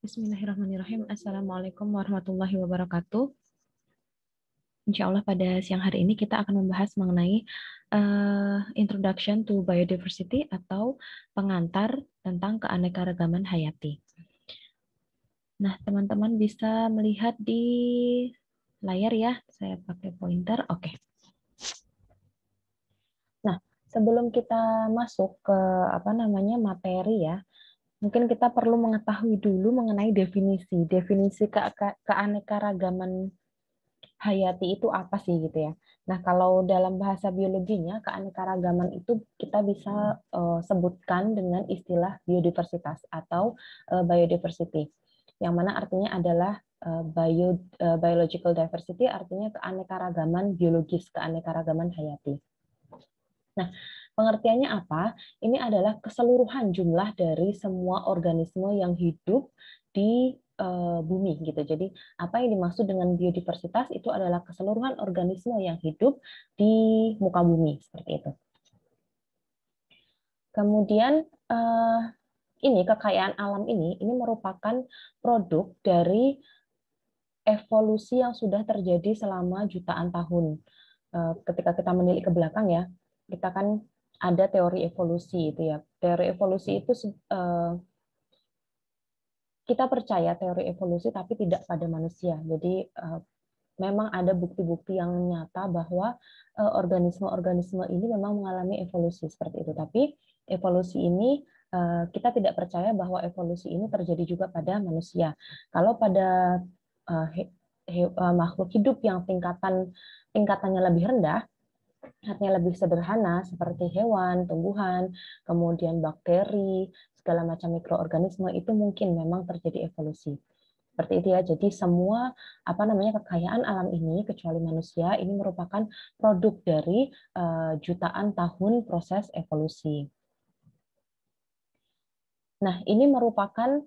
Bismillahirrahmanirrahim. Assalamualaikum warahmatullahi wabarakatuh. Insya Allah pada siang hari ini kita akan membahas mengenai Introduction to Biodiversity atau pengantar tentang keanekaragaman hayati. Nah, teman-teman bisa melihat di layar ya. Saya pakai pointer. Oke. Nah, sebelum kita masuk ke materi ya, mungkin kita perlu mengetahui dulu mengenai definisi. Definisi keanekaragaman hayati itu apa sih gitu ya. Nah, kalau dalam bahasa biologinya keanekaragaman itu kita bisa sebutkan dengan istilah biodiversitas atau biodiversity. Yang mana artinya adalah biological diversity, artinya keanekaragaman biologis, keanekaragaman hayati. Nah, pengertiannya apa? Ini adalah keseluruhan jumlah dari semua organisme yang hidup di bumi gitu. Jadi, apa yang dimaksud dengan biodiversitas itu adalah keseluruhan organisme yang hidup di muka bumi seperti itu. Kemudian ini kekayaan alam ini merupakan produk dari evolusi yang sudah terjadi selama jutaan tahun. Ketika kita menilik ke belakang ya, kita kan ada teori evolusi itu ya. Teori evolusi itu kita percaya teori evolusi tapi tidak pada manusia. Jadi memang ada bukti-bukti yang nyata bahwa organisme-organisme ini memang mengalami evolusi seperti itu. Tapi evolusi ini kita tidak percaya bahwa evolusi ini terjadi juga pada manusia. Kalau pada makhluk hidup yang tingkatannya lebih rendah, artinya lebih sederhana seperti hewan, tumbuhan, kemudian bakteri, segala macam mikroorganisme itu mungkin memang terjadi evolusi. Seperti itu ya. Jadi semua kekayaan alam ini kecuali manusia ini merupakan produk dari jutaan tahun proses evolusi. Nah, ini merupakan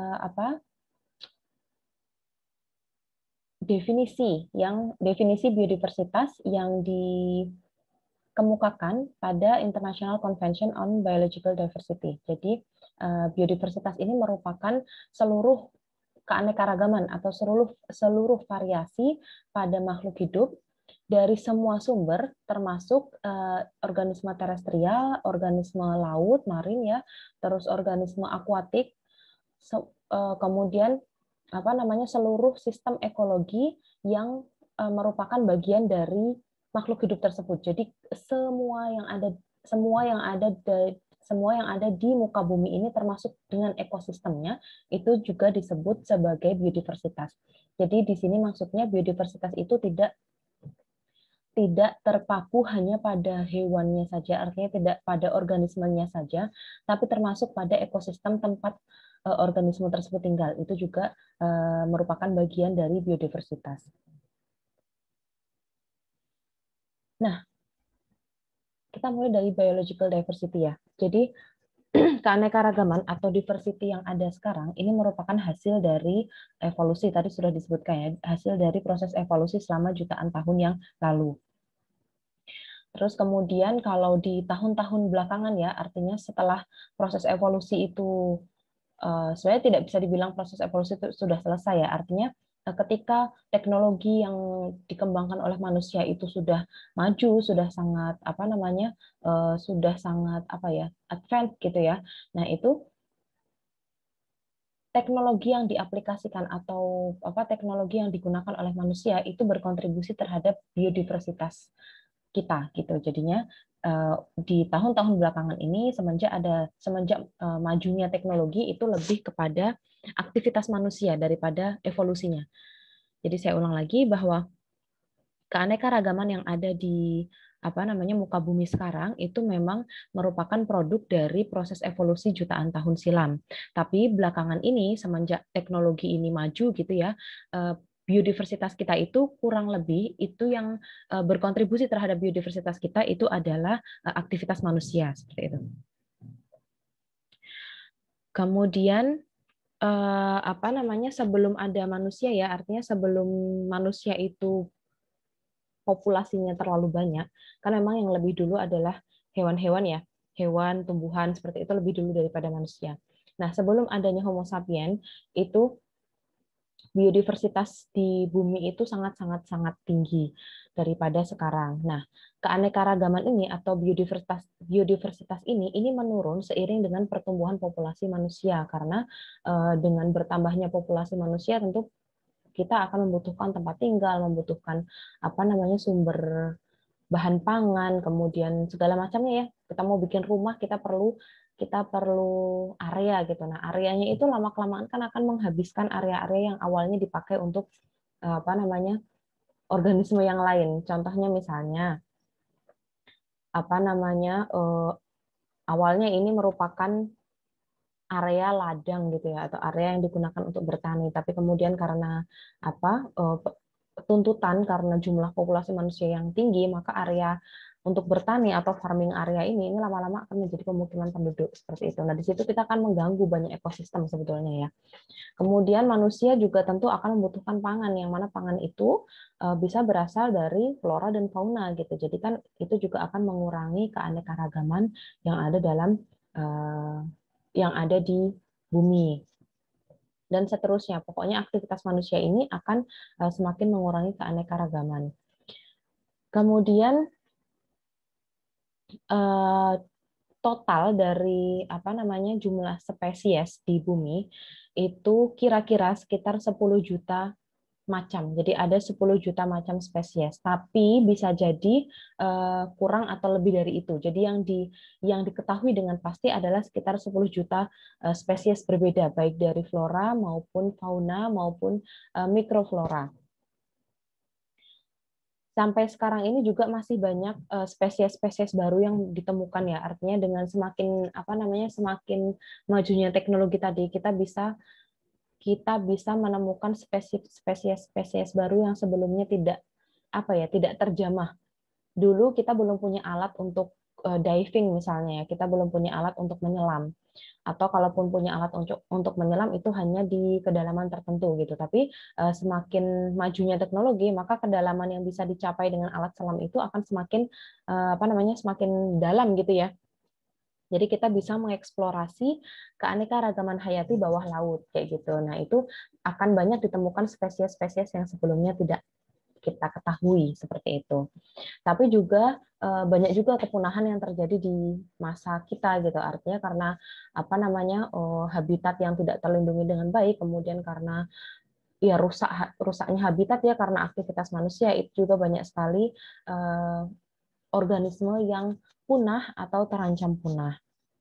definisi biodiversitas yang dikemukakan pada International Convention on Biological Diversity. Jadi biodiversitas ini merupakan seluruh keanekaragaman atau seluruh variasi pada makhluk hidup dari semua sumber, termasuk organisme terestrial, organisme laut, marin ya, terus organisme akuatik, kemudian seluruh sistem ekologi yang merupakan bagian dari makhluk hidup tersebut. Jadi semua yang ada di muka bumi ini termasuk dengan ekosistemnya itu juga disebut sebagai biodiversitas. Jadi di sini maksudnya biodiversitas itu tidak terpaku hanya pada hewannya saja, artinya tidak pada organismenya saja, tapi termasuk pada ekosistem tempat organisme tersebut tinggal. Itu juga merupakan bagian dari biodiversitas. Nah, kita mulai dari biological diversity ya. Jadi keanekaragaman atau diversity yang ada sekarang ini merupakan hasil dari evolusi, tadi sudah disebutkan ya, hasil dari proses evolusi selama jutaan tahun yang lalu. Terus kemudian kalau di tahun-tahun belakangan ya, artinya setelah proses evolusi itu sebenarnya tidak bisa dibilang proses evolusi itu sudah selesai ya, artinya ketika teknologi yang dikembangkan oleh manusia itu sudah maju, sudah sangat advance gitu ya. Nah, itu teknologi yang diaplikasikan atau teknologi yang digunakan oleh manusia itu berkontribusi terhadap biodiversitas kita gitu. Jadinya di tahun-tahun belakangan ini semenjak majunya teknologi itu lebih kepada aktivitas manusia daripada evolusinya. Jadi saya ulang lagi bahwa keanekaragaman yang ada di muka bumi sekarang itu memang merupakan produk dari proses evolusi jutaan tahun silam. Tapi belakangan ini semenjak teknologi ini maju gitu ya, biodiversitas kita itu kurang lebih itu yang berkontribusi terhadap biodiversitas kita itu adalah aktivitas manusia seperti itu. Kemudian sebelum ada manusia ya, artinya sebelum manusia itu populasinya terlalu banyak, kan memang yang lebih dulu adalah hewan-hewan ya, hewan, tumbuhan seperti itu lebih dulu daripada manusia. Nah, sebelum adanya Homo sapiens, itu biodiversitas di bumi itu sangat tinggi daripada sekarang. Nah, keanekaragaman ini atau biodiversitas ini menurun seiring dengan pertumbuhan populasi manusia karena dengan bertambahnya populasi manusia tentu kita akan membutuhkan tempat tinggal, membutuhkan sumber bahan pangan, kemudian segala macamnya ya. Kita mau bikin rumah, kita perlu area gitu. Nah, areanya itu lama-kelamaan kan akan menghabiskan area-area yang awalnya dipakai untuk organisme yang lain. Contohnya misalnya awalnya ini merupakan area ladang gitu ya, atau area yang digunakan untuk bertani. Tapi kemudian karena tuntutan karena jumlah populasi manusia yang tinggi, maka area untuk bertani atau farming area ini lama-lama akan menjadi pemukiman penduduk seperti itu. Nah, di situ kita akan mengganggu banyak ekosistem sebetulnya ya. Kemudian manusia juga tentu akan membutuhkan pangan, yang mana pangan itu bisa berasal dari flora dan fauna gitu. Jadi kan itu juga akan mengurangi keanekaragaman yang ada di bumi dan seterusnya. Pokoknya aktivitas manusia ini akan semakin mengurangi keanekaragaman. Kemudian total dari jumlah spesies di bumi itu kira-kira sekitar 10 juta macam. Jadi ada 10 juta macam spesies, tapi bisa jadi kurang atau lebih dari itu. Jadi yang diketahui dengan pasti adalah sekitar 10 juta spesies berbeda, baik dari flora maupun fauna maupun mikroflora. Sampai sekarang ini juga masih banyak spesies-spesies baru yang ditemukan ya. Artinya dengan semakin majunya teknologi tadi, kita bisa menemukan spesies-spesies baru yang sebelumnya tidak terjamah. Dulu kita belum punya alat untuk diving misalnya ya, kita belum punya alat untuk menyelam, atau kalaupun punya alat untuk menyelam itu hanya di kedalaman tertentu gitu. Tapi semakin majunya teknologi, maka kedalaman yang bisa dicapai dengan alat selam itu akan semakin dalam gitu ya. Jadi kita bisa mengeksplorasi keanekaragaman hayati bawah laut kayak gitu. Nah, itu akan banyak ditemukan spesies-spesies yang sebelumnya tidak kita ketahui seperti itu. Tapi juga banyak juga kepunahan yang terjadi di masa kita gitu. Artinya karena habitat yang tidak terlindungi dengan baik, kemudian karena ya rusaknya habitat ya karena aktivitas manusia, itu juga banyak sekali organisme yang punah atau terancam punah.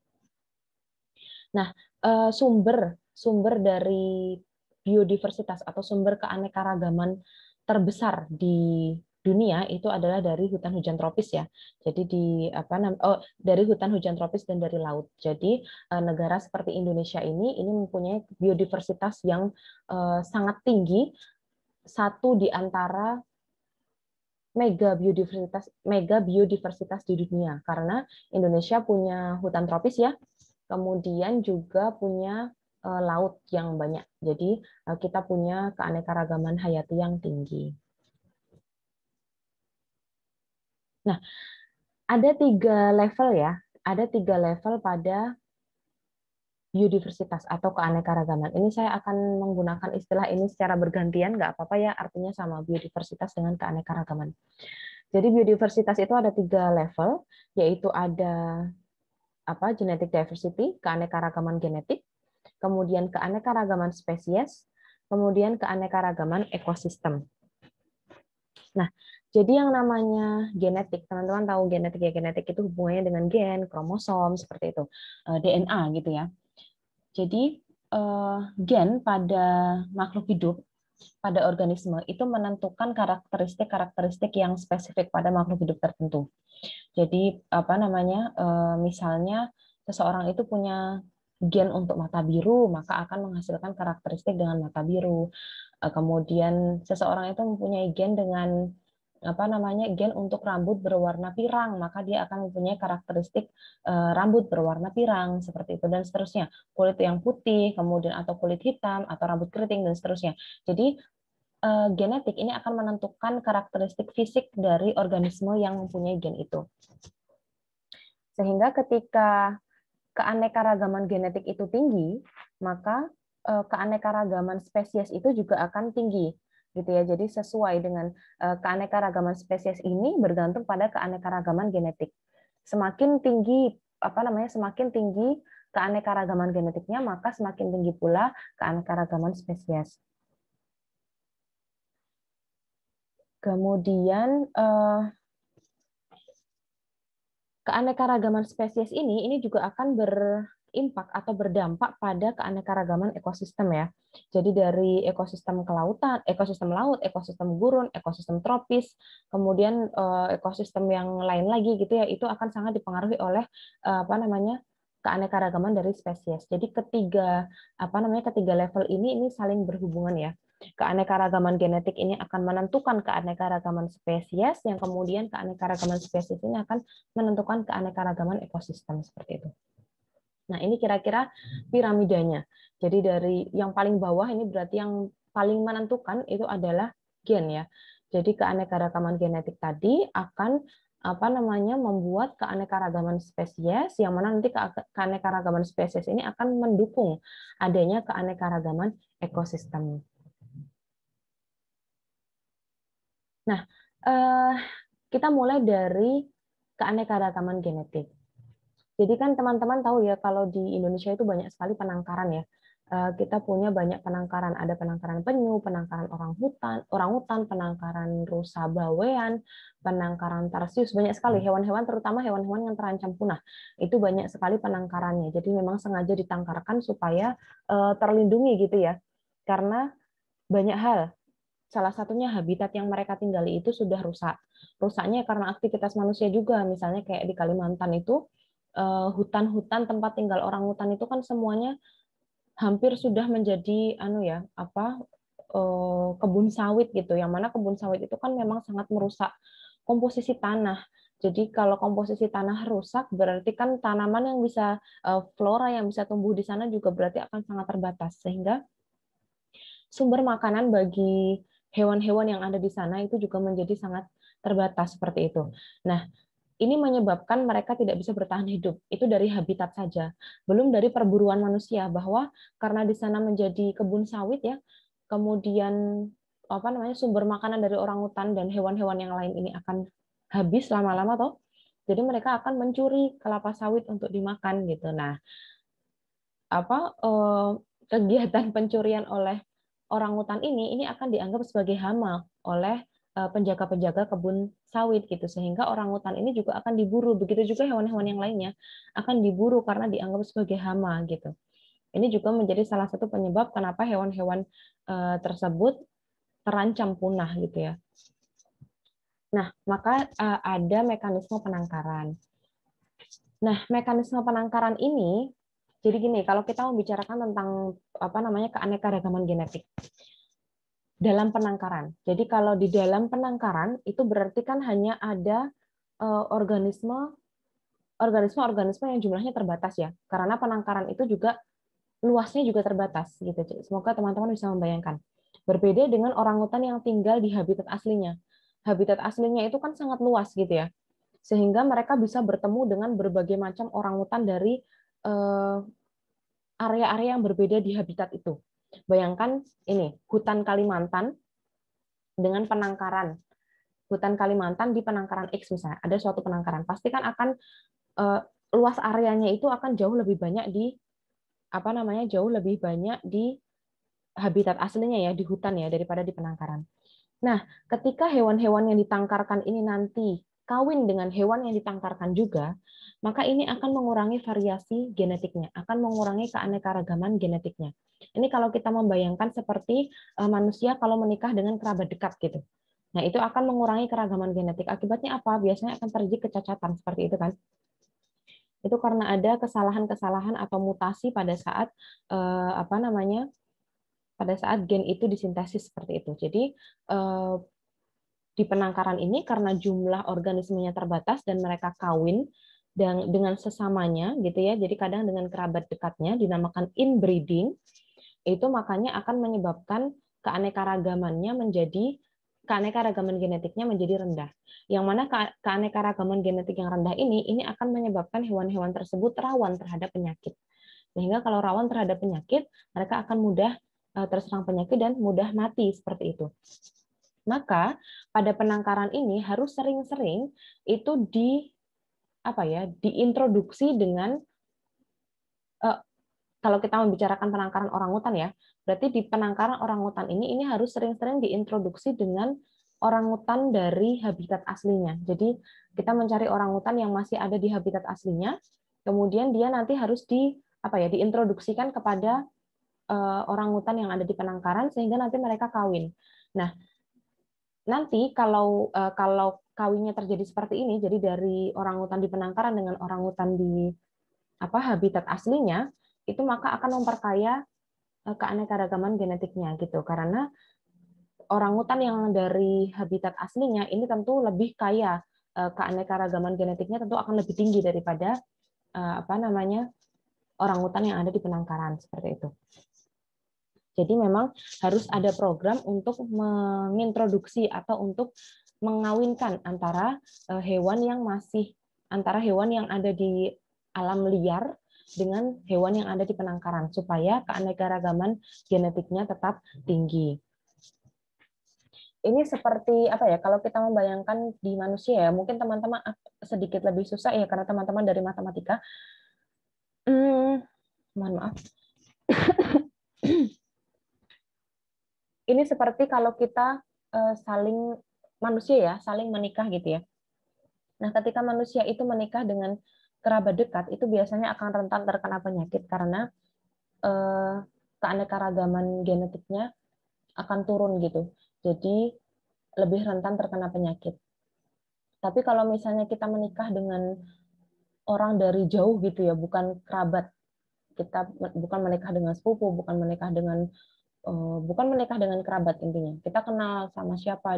Nah, sumber dari biodiversitas atau sumber keanekaragaman terbesar di dunia itu adalah dari hutan hujan tropis ya. Jadi dari hutan hujan tropis dan dari laut. Jadi negara seperti Indonesia ini mempunyai biodiversitas yang sangat tinggi, satu di antara mega biodiversitas di dunia, karena Indonesia punya hutan tropis ya, kemudian juga punya laut yang banyak. Jadi kita punya keanekaragaman hayati yang tinggi. Nah, ada 3 level ya, ada 3 level pada biodiversitas atau keanekaragaman. Ini saya akan menggunakan istilah ini secara bergantian, nggak apa-apa ya, artinya sama, biodiversitas dengan keanekaragaman. Jadi biodiversitas itu ada 3 level, yaitu ada genetic diversity, keanekaragaman genetik, kemudian keanekaragaman spesies, kemudian keanekaragaman ekosistem. Nah, jadi yang namanya genetik, teman-teman tahu genetik ya, genetik itu hubungannya dengan gen, kromosom, seperti itu, DNA gitu ya. Jadi gen pada makhluk hidup, pada organisme itu menentukan karakteristik yang spesifik pada makhluk hidup tertentu. Jadi misalnya seseorang itu punya gen untuk mata biru, maka akan menghasilkan karakteristik dengan mata biru. Kemudian seseorang itu mempunyai gen dengan gen untuk rambut berwarna pirang, maka dia akan mempunyai karakteristik rambut berwarna pirang seperti itu, dan seterusnya. Kulit yang putih, kemudian atau kulit hitam atau rambut keriting dan seterusnya. Jadi genetik ini akan menentukan karakteristik fisik dari organisme yang mempunyai gen itu. Sehingga ketika keanekaragaman genetik itu tinggi, maka keanekaragaman spesies itu juga akan tinggi, gitu ya. Jadi sesuai dengan keanekaragaman spesies ini bergantung pada keanekaragaman genetik. Semakin tinggi semakin tinggi keanekaragaman genetiknya, maka semakin tinggi pula keanekaragaman spesies. Kemudian keanekaragaman spesies ini juga akan berimpak atau berdampak pada keanekaragaman ekosistem ya. Jadi dari ekosistem kelautan, ekosistem laut, ekosistem gurun, ekosistem tropis, kemudian ekosistem yang lain lagi gitu ya, itu akan sangat dipengaruhi oleh keanekaragaman dari spesies. Jadi ketiga level ini saling berhubungan ya. Keanekaragaman genetik ini akan menentukan keanekaragaman spesies, yang kemudian keanekaragaman spesies ini akan menentukan keanekaragaman ekosistem seperti itu. Nah, ini kira-kira piramidanya. Jadi dari yang paling bawah ini berarti yang paling menentukan itu adalah gen ya. Jadi keanekaragaman genetik tadi akan membuat keanekaragaman spesies, yang mana nanti keanekaragaman spesies ini akan mendukung adanya keanekaragaman ekosistem. Nah, kita mulai dari keanekaragaman genetik. Jadi kan teman-teman tahu ya, kalau di Indonesia itu banyak sekali penangkaran ya. Kita punya banyak penangkaran, ada penangkaran penyu, penangkaran orangutan, penangkaran rusa bawean, penangkaran tarsius, banyak sekali hewan-hewan, terutama hewan-hewan yang terancam punah. Itu banyak sekali penangkarannya. Jadi memang sengaja ditangkarkan supaya terlindungi gitu ya. Karena banyak hal. Salah satunya habitat yang mereka tinggali itu sudah rusak. Rusaknya karena aktivitas manusia juga, misalnya kayak di Kalimantan itu, hutan-hutan tempat tinggal orangutan itu kan semuanya hampir sudah menjadi kebun sawit gitu. Yang mana kebun sawit itu kan memang sangat merusak komposisi tanah. Jadi kalau komposisi tanah rusak, berarti kan tanaman yang bisa flora yang bisa tumbuh di sana juga berarti akan sangat terbatas, sehingga sumber makanan bagi hewan-hewan yang ada di sana itu juga menjadi sangat terbatas seperti itu. Nah, ini menyebabkan mereka tidak bisa bertahan hidup. Itu dari habitat saja. Belum dari perburuan manusia, bahwa karena di sana menjadi kebun sawit ya, kemudian sumber makanan dari orangutan dan hewan-hewan yang lain ini akan habis lama-lama toh. Jadi mereka akan mencuri kelapa sawit untuk dimakan gitu. Nah, kegiatan pencurian oleh orangutan ini akan dianggap sebagai hama oleh penjaga-penjaga kebun sawit gitu, sehingga orangutan ini juga akan diburu. Begitu juga hewan-hewan yang lainnya akan diburu karena dianggap sebagai hama gitu. Ini juga menjadi salah satu penyebab kenapa hewan-hewan tersebut terancam punah gitu ya. Nah, maka ada mekanisme penangkaran. Nah, mekanisme penangkaran ini, jadi gini, kalau kita membicarakan tentang keanekaragaman genetik dalam penangkaran. Jadi kalau di dalam penangkaran itu berarti kan hanya ada organisme yang jumlahnya terbatas ya. Karena penangkaran itu juga luasnya juga terbatas gitu. Semoga teman-teman bisa membayangkan. Berbeda dengan orangutan yang tinggal di habitat aslinya. Habitat aslinya itu kan sangat luas gitu ya. Sehingga mereka bisa bertemu dengan berbagai macam orangutan dari area-area yang berbeda di habitat itu. Bayangkan ini, hutan Kalimantan dengan penangkaran. Hutan Kalimantan di penangkaran X misalnya, ada suatu penangkaran, pasti kan akan luas areanya itu akan jauh lebih banyak di habitat aslinya ya, di hutan ya, daripada di penangkaran. Nah, ketika hewan-hewan yang ditangkarkan ini nanti kawin dengan hewan yang ditangkarkan juga, maka ini akan mengurangi variasi genetiknya, akan mengurangi keanekaragaman genetiknya. Ini kalau kita membayangkan seperti manusia kalau menikah dengan kerabat dekat gitu. Nah, itu akan mengurangi keragaman genetik. Akibatnya apa? Biasanya akan terjadi kecacatan seperti itu kan. Itu karena ada kesalahan-kesalahan atau mutasi pada saat pada saat gen itu disintesis seperti itu. Jadi di penangkaran ini karena jumlah organismenya terbatas dan mereka kawin dengan sesamanya gitu ya. Jadi kadang dengan kerabat dekatnya dinamakan inbreeding. Itu makanya akan menyebabkan keanekaragamannya menjadi keanekaragaman genetiknya menjadi rendah. Yang mana keanekaragaman genetik yang rendah ini akan menyebabkan hewan-hewan tersebut rawan terhadap penyakit. Sehingga kalau rawan terhadap penyakit, mereka akan mudah terserang penyakit dan mudah mati seperti itu. Maka pada penangkaran ini harus sering-sering itu diintroduksi dengan kalau kita membicarakan penangkaran orangutan ya, berarti di penangkaran orangutan ini harus sering-sering diintroduksi dengan orangutan dari habitat aslinya. Jadi kita mencari orangutan yang masih ada di habitat aslinya, kemudian dia nanti harus diintroduksikan kepada orangutan yang ada di penangkaran sehingga nanti mereka kawin. Nah, nanti kalau kawinnya terjadi seperti ini, jadi dari orangutan di penangkaran dengan orangutan di habitat aslinya, itu maka akan memperkaya keanekaragaman genetiknya gitu. Karena orangutan yang dari habitat aslinya ini tentu lebih kaya, keanekaragaman genetiknya tentu akan lebih tinggi daripada orangutan yang ada di penangkaran seperti itu. Jadi memang harus ada program untuk mengintroduksi atau untuk mengawinkan antara hewan yang ada di alam liar dengan hewan yang ada di penangkaran supaya keanekaragaman genetiknya tetap tinggi. Ini seperti kalau kita membayangkan di manusia ya, mungkin teman-teman sedikit lebih susah ya karena teman-teman dari matematika. Mohon maaf. Ini seperti kalau kita saling menikah gitu ya. Nah, ketika manusia itu menikah dengan kerabat dekat, itu biasanya akan rentan terkena penyakit karena keanekaragaman genetiknya akan turun gitu. Jadi lebih rentan terkena penyakit. Tapi kalau misalnya kita menikah dengan orang dari jauh gitu ya, bukan kerabat, kita bukan menikah dengan sepupu, bukan menikah dengan kerabat intinya. Kita kenal sama siapa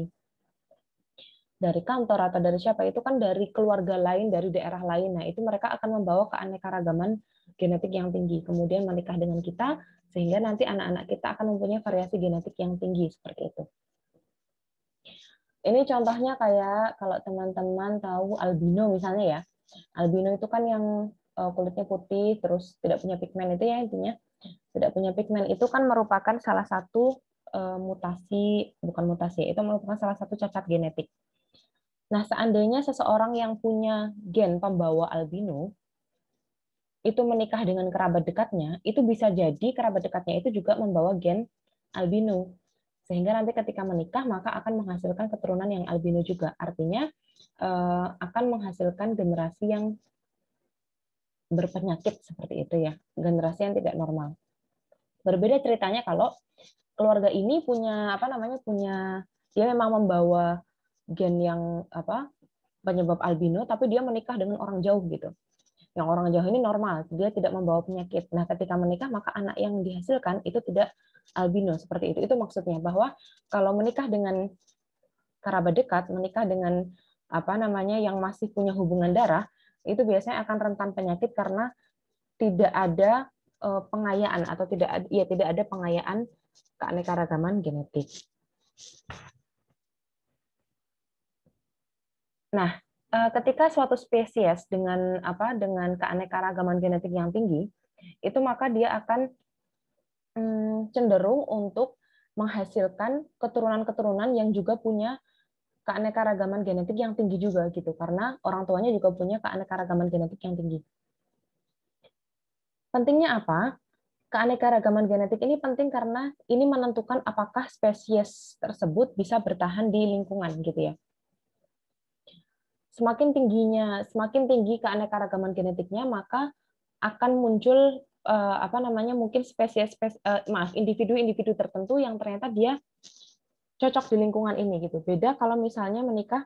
dari kantor atau dari siapa, itu kan dari keluarga lain, dari daerah lain. Nah, itu mereka akan membawa keanekaragaman genetik yang tinggi. Kemudian menikah dengan kita, sehingga nanti anak-anak kita akan mempunyai variasi genetik yang tinggi, seperti itu. Ini contohnya kayak kalau teman-teman tahu albino misalnya ya. Albino itu kan yang kulitnya putih, terus tidak punya pigmen itu ya intinya. Tidak punya pigmen itu kan merupakan salah satu itu merupakan salah satu cacat genetik. Nah, seandainya seseorang yang punya gen pembawa albino itu menikah dengan kerabat dekatnya, itu bisa jadi kerabat dekatnya itu juga membawa gen albino. Sehingga nanti ketika menikah maka akan menghasilkan keturunan yang albino juga. Artinya akan menghasilkan generasi yang berpenyakit seperti itu ya, generasi yang tidak normal. Berbeda ceritanya kalau keluarga ini punya dia memang membawa gen yang penyebab albino, tapi dia menikah dengan orang jauh gitu. Yang orang jauh ini normal, dia tidak membawa penyakit. Nah, ketika menikah maka anak yang dihasilkan itu tidak albino seperti itu. Itu maksudnya bahwa kalau menikah dengan kerabat dekat, menikah dengan yang masih punya hubungan darah, itu biasanya akan rentan penyakit karena tidak ada pengayaan atau tidak ada pengayaan keanekaragaman genetik. Nah, ketika suatu spesies dengan keanekaragaman genetik yang tinggi, itu maka dia akan cenderung untuk menghasilkan keturunan-keturunan yang juga punya keanekaragaman genetik yang tinggi juga gitu, karena orang tuanya juga punya keanekaragaman genetik yang tinggi. Pentingnya apa? Keanekaragaman genetik ini penting karena ini menentukan apakah spesies tersebut bisa bertahan di lingkungan gitu ya. Semakin tinggi keanekaragaman genetiknya, maka akan muncul mungkin individu-individu tertentu yang ternyata dia cocok di lingkungan ini gitu. Beda kalau misalnya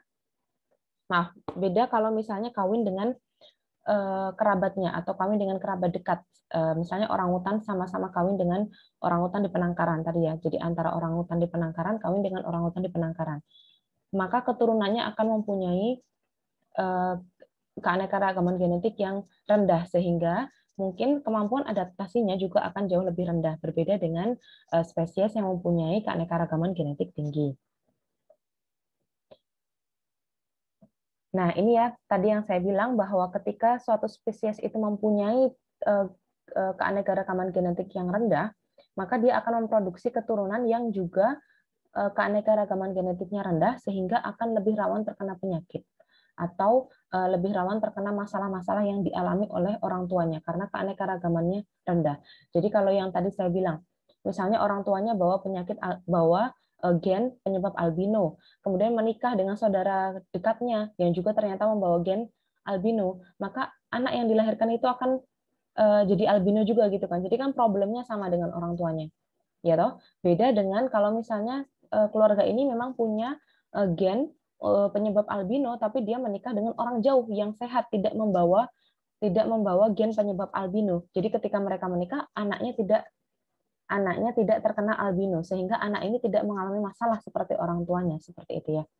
kawin dengan kerabatnya atau kawin dengan kerabat dekat. Misalnya orangutan sama-sama kawin dengan orangutan di penangkaran tadi ya. Jadi antara orangutan di penangkaran kawin dengan orangutan di penangkaran. Maka keturunannya akan mempunyai keanekaragaman genetik yang rendah sehingga mungkin kemampuan adaptasinya juga akan jauh lebih rendah berbeda dengan spesies yang mempunyai keanekaragaman genetik tinggi. Nah, ini ya tadi yang saya bilang bahwa ketika suatu spesies itu mempunyai keanekaragaman genetik yang rendah, maka dia akan memproduksi keturunan yang juga keanekaragaman genetiknya rendah sehingga akan lebih rawan terkena penyakit atau lebih rawan terkena masalah-masalah yang dialami oleh orang tuanya karena keanekaragamannya rendah. Jadi kalau yang tadi saya bilang, misalnya orang tuanya bawa penyakit bawa gen penyebab albino, kemudian menikah dengan saudara dekatnya yang juga ternyata membawa gen albino, maka anak yang dilahirkan itu akan jadi albino juga gitu kan. Jadi kan problemnya sama dengan orang tuanya. Ya toh? Beda dengan kalau misalnya keluarga ini memang punya gen penyebab albino tapi dia menikah dengan orang jauh yang sehat tidak membawa gen penyebab albino. Jadi ketika mereka menikah anaknya tidak terkena albino sehingga anak ini tidak mengalami masalah seperti orang tuanya seperti itu ya.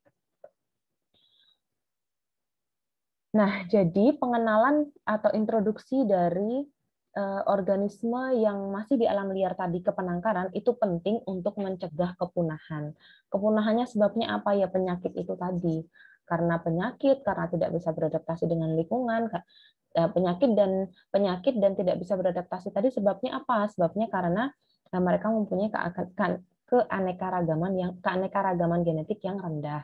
Nah, jadi pengenalan atau introduksi dari organisme yang masih di alam liar tadi ke penangkaran itu penting untuk mencegah kepunahan. Kepunahannya sebabnya apa ya? Penyakit itu tadi. Karena penyakit, karena tidak bisa beradaptasi dengan lingkungan, penyakit dan tidak bisa beradaptasi tadi sebabnya apa? Sebabnya karena mereka mempunyai keanekaragaman genetik yang rendah.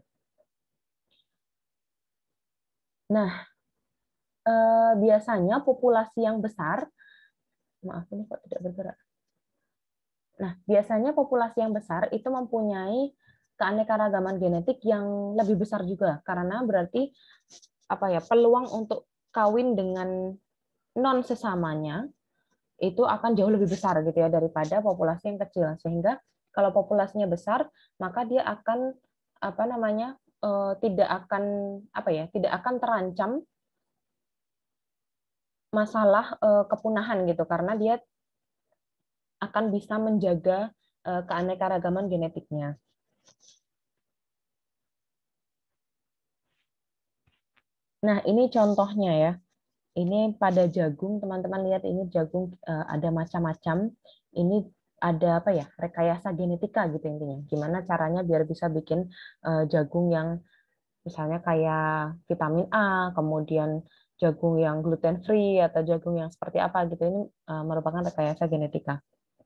Nah, biasanya populasi yang besar, maaf ini kok tidak bergerak. Nah, biasanya populasi yang besar itu mempunyai keanekaragaman genetik yang lebih besar juga karena berarti apa ya, peluang untuk kawin dengan non sesamanya itu akan jauh lebih besar gitu ya daripada populasi yang kecil. Sehingga kalau populasinya besar, maka dia akan apa namanya? Tidak akan terancam masalah kepunahan gitu karena dia akan bisa menjaga keanekaragaman genetiknya. Nah, ini contohnya ya. Ini pada jagung, teman-teman lihat ini jagung ada macam-macam. Ini ada apa ya? Rekayasa genetika gitu intinya. Gimana caranya biar bisa bikin jagung yang misalnya kayak vitamin A, kemudian jagung yang gluten free atau jagung yang seperti apa gitu. Ini merupakan rekayasa genetika.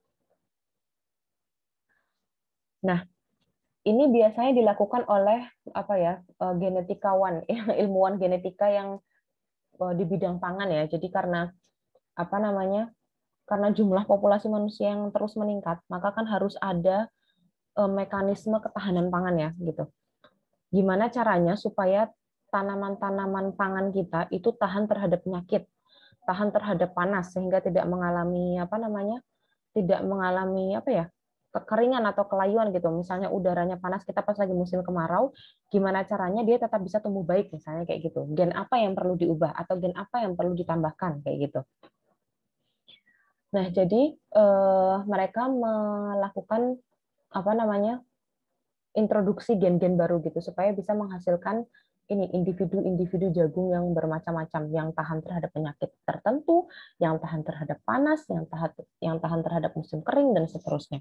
Nah, ini biasanya dilakukan oleh apa ya? Genetikawan, ilmuwan genetika yang di bidang pangan ya. Jadi karena apa namanya? Karena jumlah populasi manusia yang terus meningkat, maka kan harus ada mekanisme ketahanan pangan ya gitu. Gimana caranya supaya tanaman-tanaman pangan kita itu tahan terhadap penyakit, tahan terhadap panas sehingga tidak mengalami apa namanya? Tidak mengalami apa ya? Kekeringan atau kelayuan gitu. Misalnya udaranya panas kita pas lagi musim kemarau, gimana caranya dia tetap bisa tumbuh baik misalnya kayak gitu. Gen apa yang perlu diubah atau gen apa yang perlu ditambahkan kayak gitu. Nah, jadi mereka melakukan apa namanya introduksi gen-gen baru gitu supaya bisa menghasilkan ini individu-individu jagung yang bermacam-macam, yang tahan terhadap penyakit tertentu, yang tahan terhadap panas, yang tahan terhadap musim kering dan seterusnya.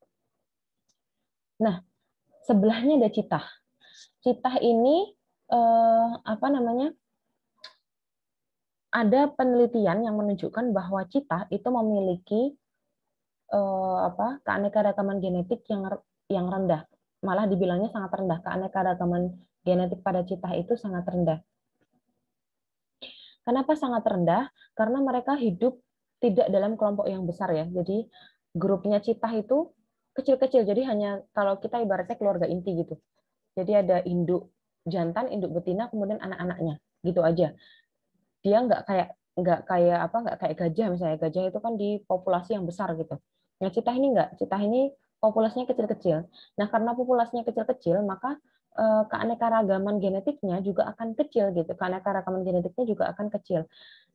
Nah, sebelahnya ada citah. Citah ini apa namanya? Ada penelitian yang menunjukkan bahwa citah itu memiliki keanekaragaman genetik yang rendah, malah dibilangnya sangat rendah. Keanekaragaman genetik pada citah itu sangat rendah. Kenapa sangat rendah? Karena mereka hidup tidak dalam kelompok yang besar ya. Jadi grupnya citah itu kecil-kecil. Jadi hanya kalau kita ibaratnya keluarga inti gitu. Jadi ada induk jantan, induk betina, kemudian anak-anaknya gitu aja. Dia nggak kayak gajah misalnya. Gajah itu kan di populasi yang besar gitu. Nah, citah ini nggak. Citah ini populasinya kecil-kecil. Nah, karena populasinya kecil-kecil, maka keanekaragaman genetiknya juga akan kecil gitu. Keanekaragaman genetiknya juga akan kecil.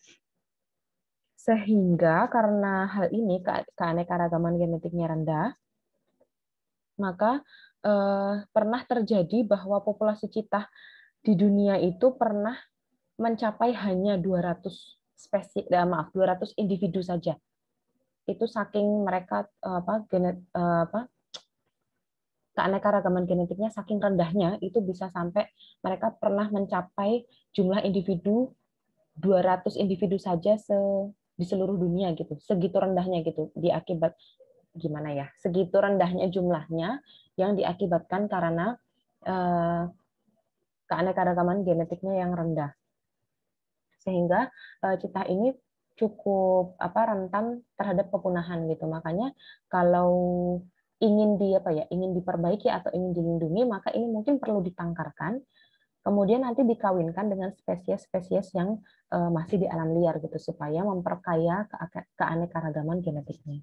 Sehingga karena hal ini keanekaragaman genetiknya rendah, maka pernah terjadi bahwa populasi citah di dunia itu pernah mencapai hanya 200 maaf 200 individu saja. Itu saking mereka keanekaragaman genetiknya saking rendahnya itu bisa sampai mereka pernah mencapai jumlah individu 200 individu saja di seluruh dunia gitu. Segitu rendahnya gitu diakibat gimana ya? Segitu rendahnya jumlahnya yang diakibatkan karena eh, keanekaragaman genetiknya yang rendah. Sehingga citah ini cukup rentan terhadap kepunahan gitu. Makanya kalau ingin ingin diperbaiki atau ingin dilindungi, maka ini mungkin perlu ditangkarkan, kemudian nanti dikawinkan dengan spesies-spesies yang masih di alam liar gitu supaya memperkaya keanekaragaman genetiknya.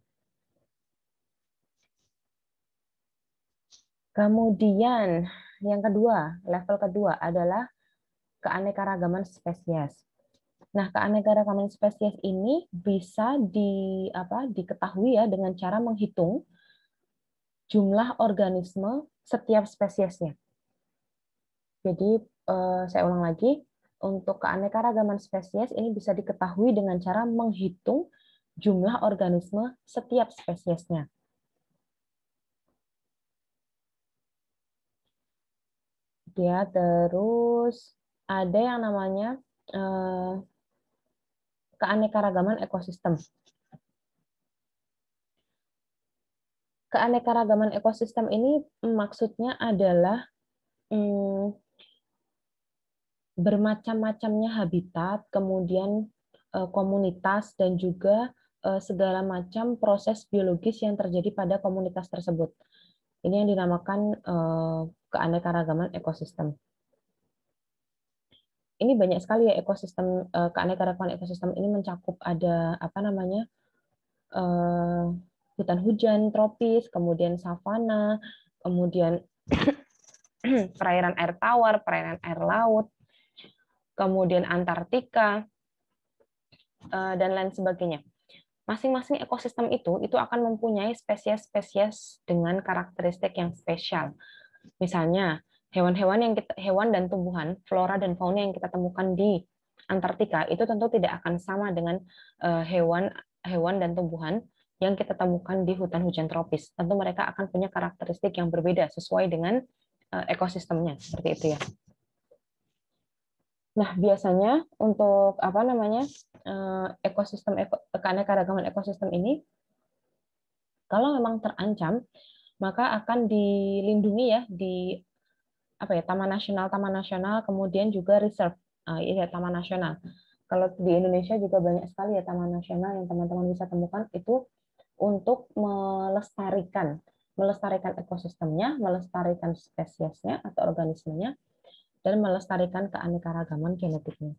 Kemudian yang kedua, level kedua adalah keanekaragaman spesies. Nah, keanekaragaman spesies ini bisa diketahui ya dengan cara menghitung jumlah organisme setiap spesiesnya. Jadi, saya ulang lagi, untuk keanekaragaman spesies ini bisa diketahui dengan cara menghitung jumlah organisme setiap spesiesnya. Ya, terus ada yang namanya keanekaragaman ekosistem. Keanekaragaman ekosistem ini maksudnya adalah bermacam-macamnya habitat, kemudian komunitas, dan juga segala macam proses biologis yang terjadi pada komunitas tersebut. Ini yang dinamakan keanekaragaman ekosistem. Ini banyak sekali ya ekosistem, keanekaragaman ekosistem ini mencakup ada hutan hujan tropis, kemudian savana, kemudian perairan air tawar, perairan air laut, kemudian Antartika, dan lain sebagainya. Masing-masing ekosistem itu akan mempunyai spesies-spesies dengan karakteristik yang spesial. Misalnya, hewan dan tumbuhan, flora dan fauna yang kita temukan di Antartika itu tentu tidak akan sama dengan hewan dan tumbuhan yang kita temukan di hutan hujan tropis. Tentu mereka akan punya karakteristik yang berbeda sesuai dengan ekosistemnya, seperti itu ya. Nah, biasanya untuk keanekaragaman ekosistem ini, kalau memang terancam, maka akan dilindungi ya di taman nasional, kemudian juga reserve, taman nasional. Kalau di Indonesia juga banyak sekali ya taman nasional yang teman-teman bisa temukan itu untuk melestarikan ekosistemnya, melestarikan spesiesnya atau organismenya, dan melestarikan keanekaragaman genetiknya.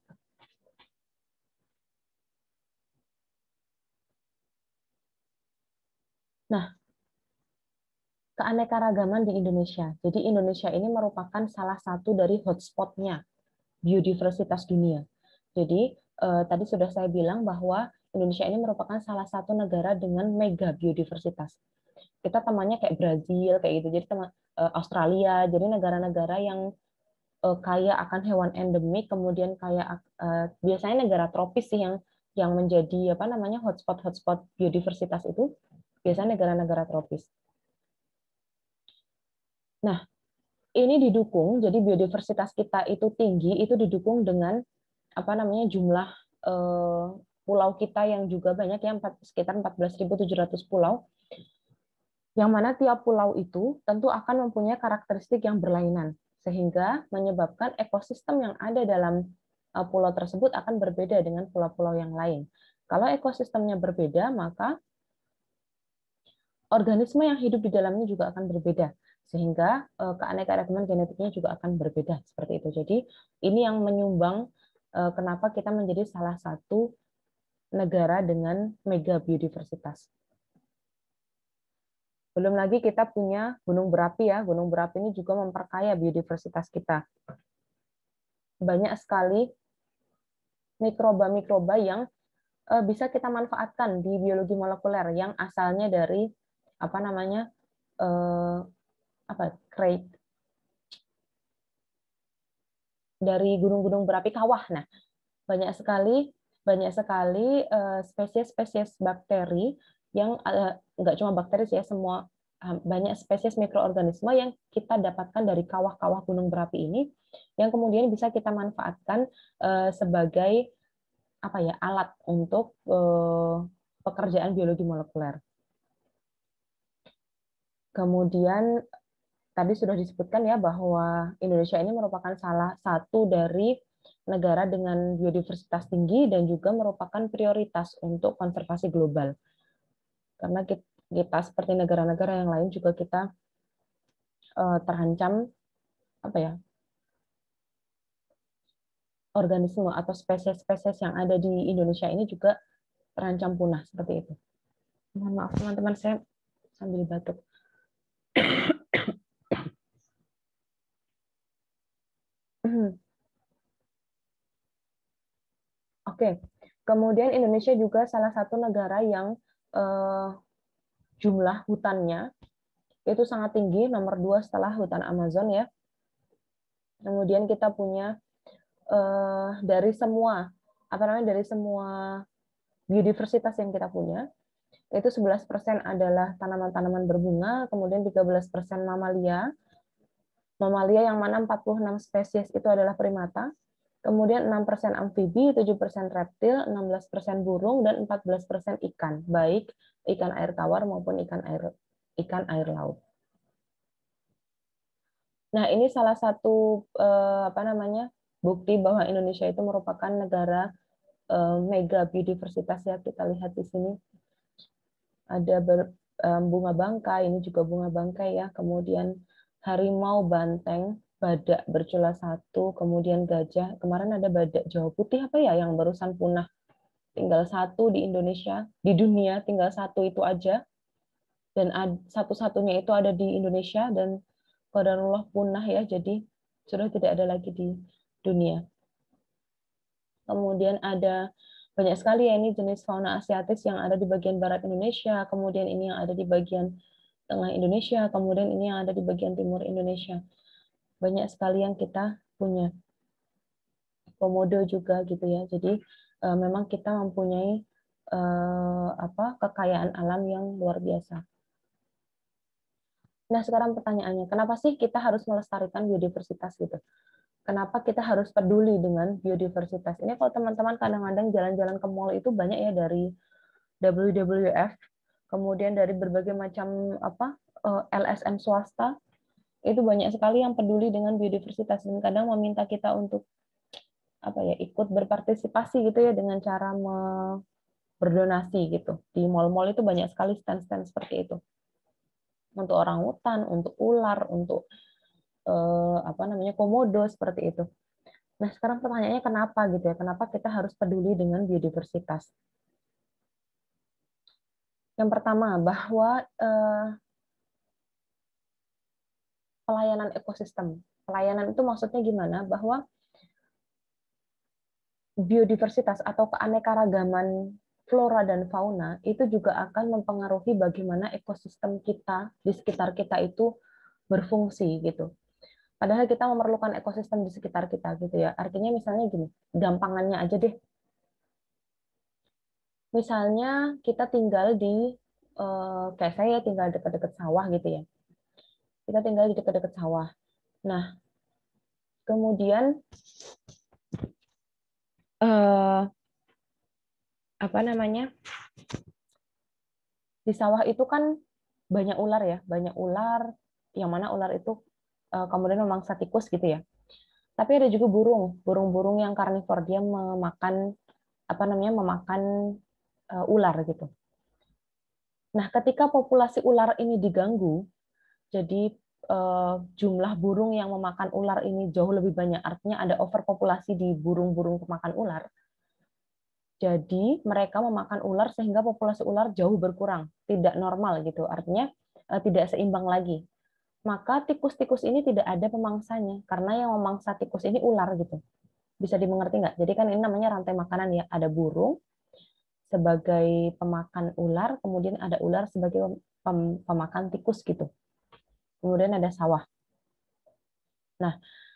Nah, keanekaragaman di Indonesia. Jadi Indonesia ini merupakan salah satu dari hotspot-nya biodiversitas dunia. Jadi tadi sudah saya bilang bahwa Indonesia ini merupakan salah satu negara dengan mega biodiversitas. Kita temannya kayak Brazil kayak gitu. Jadi Australia, jadi negara-negara yang kaya akan hewan endemik, kemudian biasanya negara tropis sih yang menjadi hotspot biodiversitas itu biasanya negara-negara tropis. Nah, ini didukung, jadi biodiversitas kita itu tinggi, itu didukung dengan jumlah pulau kita yang juga banyak ya, sekitar 14.700 pulau, yang mana tiap pulau itu tentu akan mempunyai karakteristik yang berlainan, sehingga menyebabkan ekosistem yang ada dalam pulau tersebut akan berbeda dengan pulau-pulau yang lain. Kalau ekosistemnya berbeda, maka organisme yang hidup di dalamnya juga akan berbeda, sehingga keanekaragaman genetiknya juga akan berbeda seperti itu. Jadi ini yang menyumbang kenapa kita menjadi salah satu negara dengan mega biodiversitas. Belum lagi kita punya gunung berapi ya. Gunung berapi ini juga memperkaya biodiversitas kita. Banyak sekali mikroba-mikroba yang bisa kita manfaatkan di biologi molekuler yang asalnya dari dari gunung-gunung berapi kawah. Nah, banyak sekali spesies-spesies bakteri yang nggak cuma bakteri sih ya, semua banyak spesies mikroorganisme yang kita dapatkan dari kawah-kawah gunung berapi ini, yang kemudian bisa kita manfaatkan sebagai apa ya, alat untuk pekerjaan biologi molekuler. Kemudian tadi sudah disebutkan ya bahwa Indonesia ini merupakan salah satu dari negara dengan biodiversitas tinggi dan juga merupakan prioritas untuk konservasi global. Karena kita seperti negara-negara yang lain juga kita terancam apa ya, organisme atau spesies-spesies yang ada di Indonesia ini juga terancam punah seperti itu. Mohon maaf teman-teman, saya sambil batuk. Oke, kemudian Indonesia juga salah satu negara yang jumlah hutannya itu sangat tinggi, nomor 2 setelah hutan Amazon ya. Kemudian kita punya dari semua dari semua biodiversitas yang kita punya, itu 11% adalah tanaman-tanaman berbunga, kemudian 13% mamalia. Mamalia yang mana 46 spesies itu adalah primata, kemudian 6% amfibi, 7% reptil, 16% burung, dan 14% ikan, baik ikan air tawar maupun ikan air laut. Nah, ini salah satu bukti bahwa Indonesia itu merupakan negara mega biodiversitas ya. Kita lihat di sini ada bunga bangkai, ini juga bunga bangkai ya. Kemudian harimau, banteng, badak bercula satu, kemudian gajah. Kemarin ada badak Jawa Putih apa ya yang barusan punah. Tinggal satu di Indonesia, di dunia tinggal satu itu aja. Dan satu-satunya itu ada di Indonesia dan qadarullah punah ya. Jadi sudah tidak ada lagi di dunia. Kemudian ada banyak sekali ya ini jenis fauna asiatis yang ada di bagian barat Indonesia, kemudian ini yang ada di bagian tengah Indonesia, kemudian ini yang ada di bagian timur Indonesia. Banyak sekali yang kita punya. Komodo juga gitu ya. Jadi memang kita mempunyai kekayaan alam yang luar biasa. Nah, sekarang pertanyaannya, kenapa sih kita harus melestarikan biodiversitas gitu? Kenapa kita harus peduli dengan biodiversitas? Ini kalau teman-teman kadang-kadang jalan-jalan ke mall itu banyak ya dari WWF, kemudian dari berbagai macam LSM swasta, itu banyak sekali yang peduli dengan biodiversitas dan kadang meminta kita untuk ikut berpartisipasi gitu ya dengan cara berdonasi gitu. Di mall-mall itu banyak sekali stand-stand seperti itu. Untuk orangutan, untuk ular, untuk komodo seperti itu. Nah, sekarang pertanyaannya kenapa gitu ya? Kenapa kita harus peduli dengan biodiversitas? Yang pertama, bahwa pelayanan ekosistem. Pelayanan itu maksudnya gimana? Bahwa biodiversitas atau keanekaragaman flora dan fauna itu juga akan mempengaruhi bagaimana ekosistem kita di sekitar kita itu berfungsi gitu. Padahal kita memerlukan ekosistem di sekitar kita gitu ya. Artinya misalnya gini, gampangannya aja deh. Misalnya kita tinggal di kayak saya tinggal dekat-dekat sawah gitu ya. Kita tinggal di dekat-dekat sawah. Nah, kemudian di sawah itu kan banyak ular ya, banyak ular, yang mana ular itu kemudian memangsa tikus gitu ya. Tapi ada juga burung-burung yang karnivor, dia memakan memakan ular gitu. Nah, ketika populasi ular ini diganggu, jadi jumlah burung yang memakan ular ini jauh lebih banyak, artinya ada overpopulasi di burung-burung pemakan ular. Jadi mereka memakan ular sehingga populasi ular jauh berkurang, tidak normal gitu. Artinya tidak seimbang lagi. Maka tikus-tikus ini tidak ada pemangsanya karena yang memangsa tikus ini ular gitu. Bisa dimengerti nggak? Jadi kan ini namanya rantai makanan ya. Ada burung sebagai pemakan ular, kemudian ada ular sebagai pemakan tikus gitu. Kemudian ada sawah. Nah,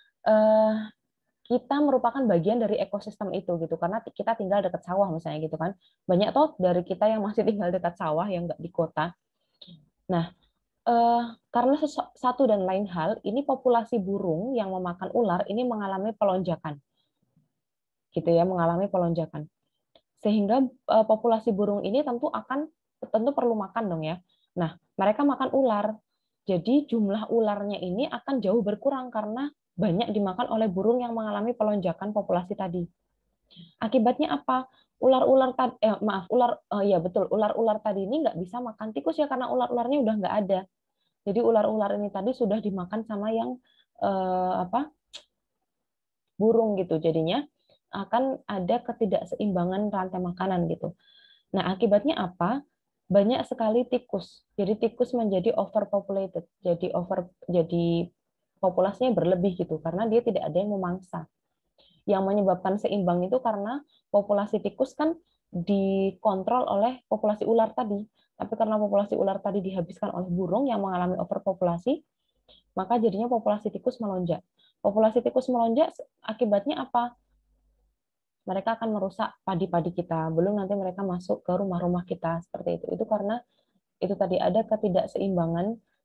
kita merupakan bagian dari ekosistem itu gitu karena kita tinggal dekat sawah misalnya gitu kan. Banyak toh dari kita yang masih tinggal dekat sawah yang nggak di kota. Nah, karena satu dan lain hal, ini populasi burung yang memakan ular ini mengalami pelonjakan, gitu ya, mengalami pelonjakan. Sehingga populasi burung ini tentu perlu makan dong ya. Nah, mereka makan ular. Jadi jumlah ularnya ini akan jauh berkurang karena banyak dimakan oleh burung yang mengalami pelonjakan populasi tadi. Akibatnya apa? Ular-ular tadi, ya betul, ular-ular tadi ini nggak bisa makan tikus ya karena ular-ularnya udah nggak ada. Jadi ular-ular ini tadi sudah dimakan sama yang burung gitu. Jadinya akan ada ketidakseimbangan rantai makanan gitu. Nah, akibatnya apa? Banyak sekali tikus. Jadi tikus menjadi overpopulated. Jadi populasinya berlebih gitu karena dia tidak ada yang memangsa. Yang menyebabkan seimbang itu karena populasi tikus kan dikontrol oleh populasi ular tadi. Tapi karena populasi ular tadi dihabiskan oleh burung yang mengalami overpopulasi, maka jadinya populasi tikus melonjak. Populasi tikus melonjak akibatnya apa? Mereka akan merusak padi-padi kita. Belum nanti mereka masuk ke rumah-rumah kita seperti itu. Itu karena itu tadi ada ketidakseimbangan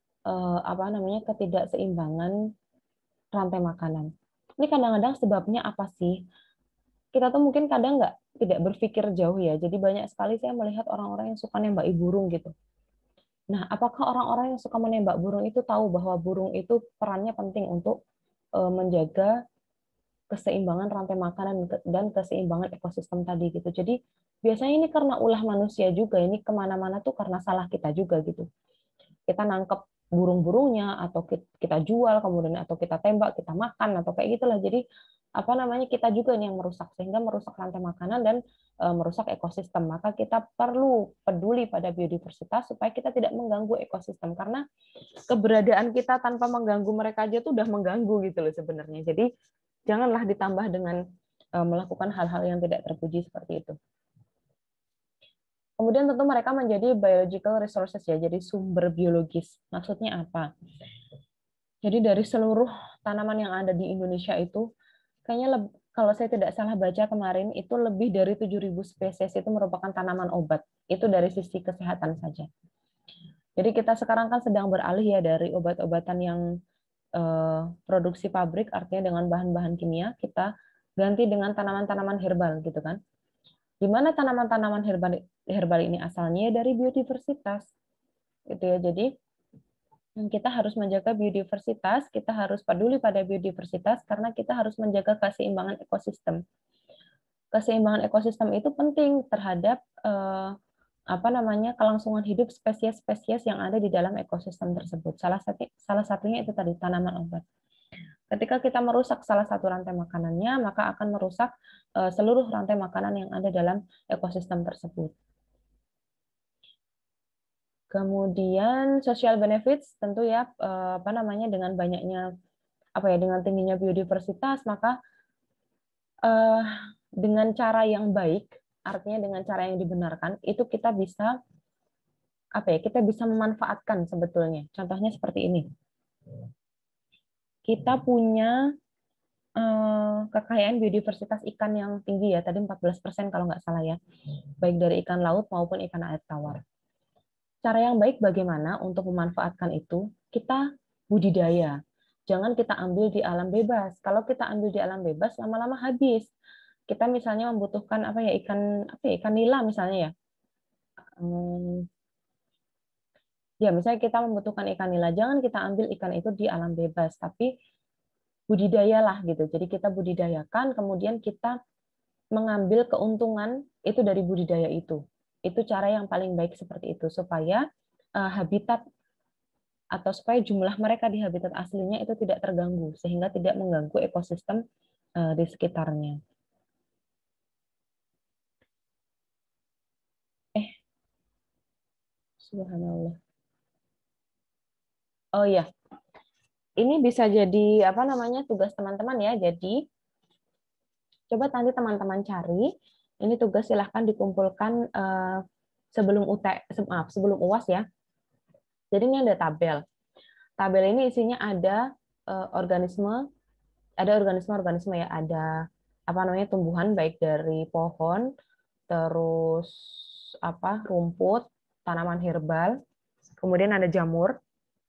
ketidakseimbangan rantai makanan. Ini kadang-kadang sebabnya apa sih? Kita tuh mungkin kadang tidak berpikir jauh ya. Jadi banyak sekali saya melihat orang-orang yang suka nembak burung gitu. Nah, apakah orang-orang yang suka menembak burung itu tahu bahwa burung itu perannya penting untuk menjaga keseimbangan rantai makanan dan keseimbangan ekosistem tadi gitu. Jadi biasanya ini karena ulah manusia juga, ini kemana-mana tuh karena salah kita juga gitu. Kita nangkep burung-burungnya atau kita jual kemudian atau kita tembak, kita makan atau kayak gitulah. Jadi kita juga nih yang merusak sehingga merusak rantai makanan dan merusak ekosistem. Maka kita perlu peduli pada biodiversitas supaya kita tidak mengganggu ekosistem karena keberadaan kita tanpa mengganggu mereka aja tuh udah mengganggu gitu loh sebenarnya. Jadi janganlah ditambah dengan melakukan hal-hal yang tidak terpuji seperti itu. Kemudian tentu mereka menjadi biological resources ya, jadi sumber biologis. Maksudnya apa? Jadi dari seluruh tanaman yang ada di Indonesia itu, kayaknya kalau saya tidak salah baca kemarin, itu lebih dari 7.000 spesies itu merupakan tanaman obat. Itu dari sisi kesehatan saja. Jadi kita sekarang kan sedang beralih ya dari obat-obatan yang produksi pabrik, artinya dengan bahan-bahan kimia, kita ganti dengan tanaman-tanaman herbal gitu kan. Di mana tanaman-tanaman herbal ini asalnya dari biodiversitas gitu ya. Jadi kita harus menjaga biodiversitas, kita harus peduli pada biodiversitas karena kita harus menjaga keseimbangan ekosistem. Keseimbangan ekosistem itu penting terhadap kelangsungan hidup spesies-spesies yang ada di dalam ekosistem tersebut. Salah satunya itu tadi tanaman obat. Ketika kita merusak salah satu rantai makanannya, maka akan merusak seluruh rantai makanan yang ada dalam ekosistem tersebut. Kemudian social benefits tentu ya dengan banyaknya dengan tingginya biodiversitas maka dengan cara yang baik, artinya dengan cara yang dibenarkan, itu kita bisa kita bisa memanfaatkan sebetulnya. Contohnya seperti ini. Kita punya kekayaan biodiversitas ikan yang tinggi ya, tadi 14% kalau nggak salah ya, baik dari ikan laut maupun ikan air tawar. Cara yang baik bagaimana untuk memanfaatkan itu? Kita budidaya. Jangan kita ambil di alam bebas. Kalau kita ambil di alam bebas, lama-lama habis. Kita misalnya membutuhkan ikan nila misalnya ya. Ya, misalnya kita membutuhkan ikan nila, jangan kita ambil ikan itu di alam bebas, tapi budidayalah gitu. Jadi kita budidayakan, kemudian kita mengambil keuntungan itu dari budidaya itu. Itu cara yang paling baik seperti itu supaya habitat atau supaya jumlah mereka di habitat aslinya itu tidak terganggu sehingga tidak mengganggu ekosistem di sekitarnya. Subhanallah. Oh iya, ini bisa jadi tugas teman-teman ya. Jadi coba nanti teman-teman cari. Ini tugas silahkan dikumpulkan sebelum UAS ya. Jadi ini ada tabel. Tabel ini isinya ada organisme ya, ada tumbuhan baik dari pohon, terus rumput, tanaman herbal, kemudian ada jamur,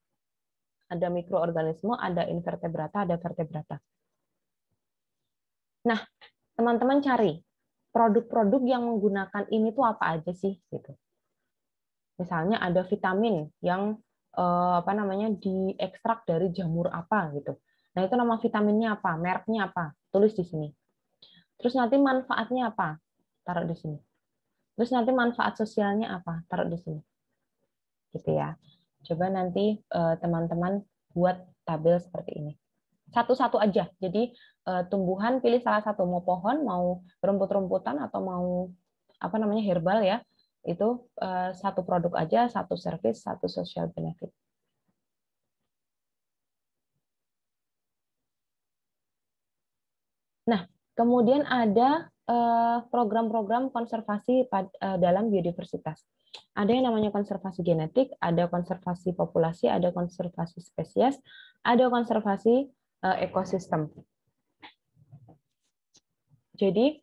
Ada mikroorganisme, ada invertebrata, ada vertebrata. Nah, teman-teman cari produk-produk yang menggunakan ini tuh apa aja sih gitu. Misalnya ada vitamin yang apa namanya diekstrak dari jamur apa gitu. Nah, itu nama vitaminnya apa, mereknya apa, tulis di sini. Terus nanti manfaatnya apa, taruh di sini. Terus nanti manfaat sosialnya apa, taruh di sini. Gitu ya. Coba nanti teman-teman buat tabel seperti ini. Satu-satu aja. Jadi tumbuhan pilih salah satu, mau pohon, mau rumput-rumputan atau mau apa namanya herbal ya. Itu satu produk aja, satu service, satu social benefit. Nah, kemudian ada program-program konservasi dalam biodiversitas. Ada yang namanya konservasi genetik, ada konservasi populasi, ada konservasi spesies, ada konservasi ekosistem. Jadi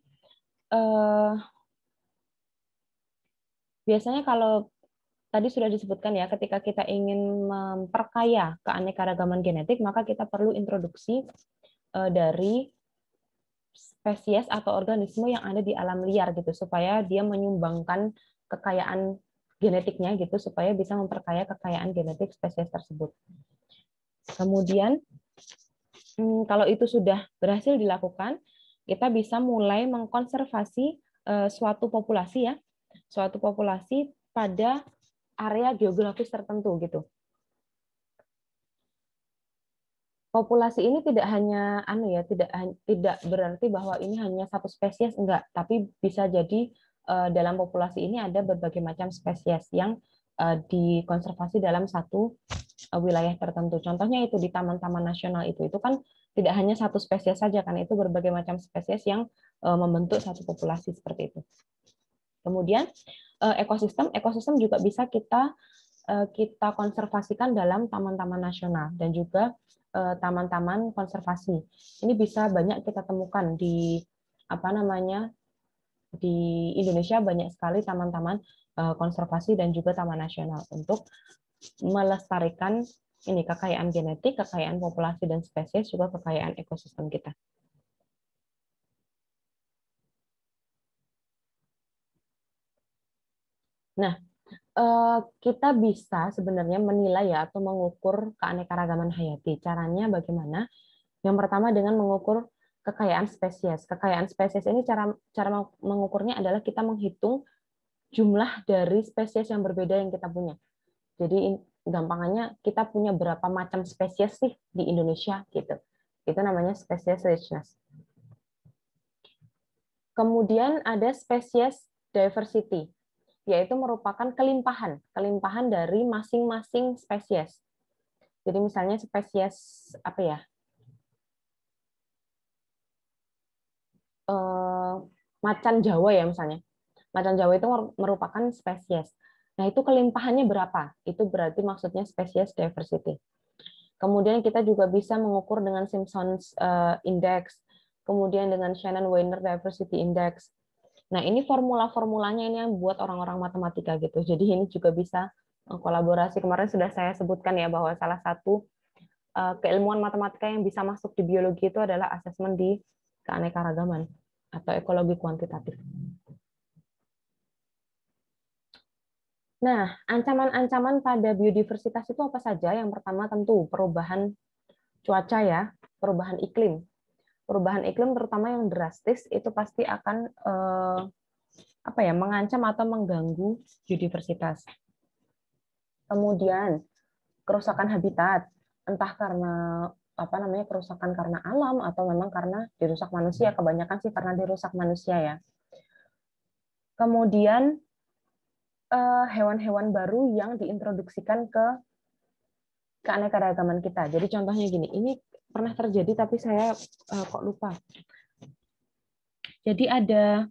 biasanya kalau tadi sudah disebutkan ya, ketika kita ingin memperkaya keanekaragaman genetik, maka kita perlu introduksi dari spesies atau organisme yang ada di alam liar gitu, supaya dia menyumbangkan kekayaan genetiknya gitu, supaya bisa memperkaya kekayaan genetik spesies tersebut. Kemudian kalau itu sudah berhasil dilakukan, kita bisa mulai mengkonservasi suatu populasi ya, suatu populasi pada area geografis tertentu gitu. Populasi ini tidak hanya tidak berarti bahwa ini hanya satu spesies, enggak, tapi bisa jadi dalam populasi ini ada berbagai macam spesies yang dikonservasi dalam satu wilayah tertentu. Contohnya itu di taman-taman nasional itu kan tidak hanya satu spesies saja kan, itu berbagai macam spesies yang membentuk satu populasi seperti itu. Kemudian ekosistem juga bisa kita konservasikan dalam taman-taman nasional dan juga taman-taman konservasi. Ini bisa banyak kita temukan di apa namanya di Indonesia, banyak sekali taman-taman konservasi dan juga taman nasional untuk melestarikan ini kekayaan genetik, kekayaan populasi dan spesies, juga kekayaan ekosistem kita. Nah, kita bisa sebenarnya menilai ya atau mengukur keanekaragaman hayati. Caranya bagaimana? Yang pertama dengan mengukur kekayaan spesies. Kekayaan spesies ini cara mengukurnya adalah kita menghitung jumlah dari spesies yang berbeda yang kita punya. Jadi gampangannya kita punya berapa macam spesies sih di Indonesia gitu. Itu namanya spesies richness. Kemudian ada spesies diversity, yaitu merupakan kelimpahan dari masing-masing spesies. Jadi misalnya spesies apa ya? Macan Jawa ya misalnya. Macan Jawa itu merupakan spesies. Nah, itu kelimpahannya berapa? Itu berarti maksudnya spesies diversity. Kemudian kita juga bisa mengukur dengan Simpson's Index, kemudian dengan Shannon-Weiner Diversity Index. Nah, ini formula-formulanya ini yang buat orang-orang matematika gitu. Jadi ini juga bisa kolaborasi. Kemarin sudah saya sebutkan ya bahwa salah satu keilmuan matematika yang bisa masuk di biologi itu adalah asesmen di keanekaragaman atau ekologi kuantitatif. Nah, ancaman-ancaman pada biodiversitas itu apa saja? Yang pertama tentu perubahan cuaca ya, perubahan iklim. Perubahan iklim terutama yang drastis itu pasti akan mengancam atau mengganggu biodiversitas. Kemudian kerusakan habitat, entah karena kerusakan karena alam atau memang karena dirusak manusia. Kebanyakan sih karena dirusak manusia ya. Kemudian hewan-hewan baru yang diintroduksikan ke keanekaragaman kita. Jadi contohnya gini, ini pernah terjadi tapi saya kok lupa. Jadi ada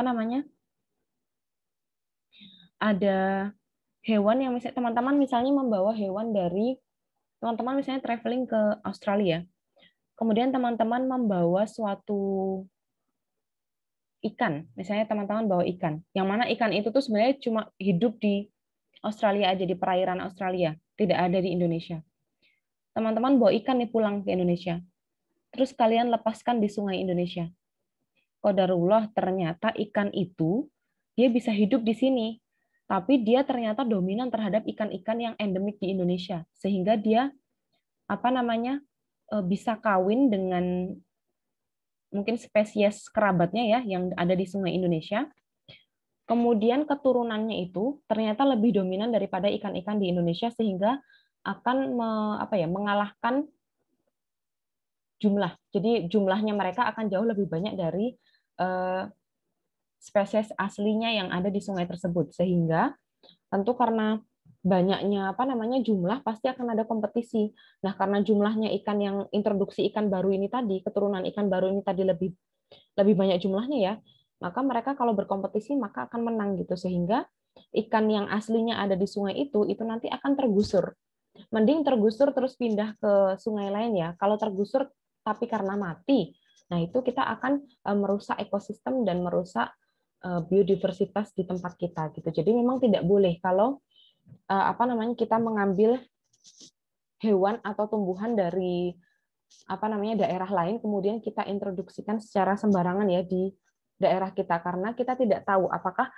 ada hewan yang misalnya teman-teman membawa hewan dari teman-teman misalnya traveling ke Australia. Kemudian teman-teman membawa suatu ikan, misalnya teman-teman bawa ikan, yang mana ikan itu tuh sebenarnya cuma hidup di Australia aja, di perairan Australia, tidak ada di Indonesia. teman-teman bawa ikan nih pulang ke Indonesia. Terus kalian lepaskan di sungai Indonesia. Qadarullah, ternyata ikan itu dia bisa hidup di sini, tapi dia ternyata dominan terhadap ikan-ikan yang endemik di Indonesia, sehingga dia apa namanya bisa kawin dengan mungkin spesies kerabatnya ya yang ada di sungai Indonesia. Kemudian keturunannya itu ternyata lebih dominan daripada ikan-ikan di Indonesia sehingga akan mengalahkan jumlah. Jadi jumlahnya mereka akan jauh lebih banyak dari eh, spesies aslinya yang ada di sungai tersebut. Sehingga tentu karena banyaknya jumlah pasti akan ada kompetisi. Nah, karena jumlahnya ikan yang introduksi ikan baru ini tadi, keturunan ikan baru ini tadi lebih lebih banyak jumlahnya ya, maka mereka kalau berkompetisi maka akan menang gitu sehingga ikan yang aslinya ada di sungai itu nanti akan tergusur. Mending tergusur terus pindah ke sungai lain ya. Kalau tergusur tapi karena mati, nah itu kita akan merusak ekosistem dan merusak biodiversitas di tempat kita gitu. Jadi memang tidak boleh kalau kita mengambil hewan atau tumbuhan dari daerah lain kemudian kita introduksikan secara sembarangan ya di daerah kita karena kita tidak tahu apakah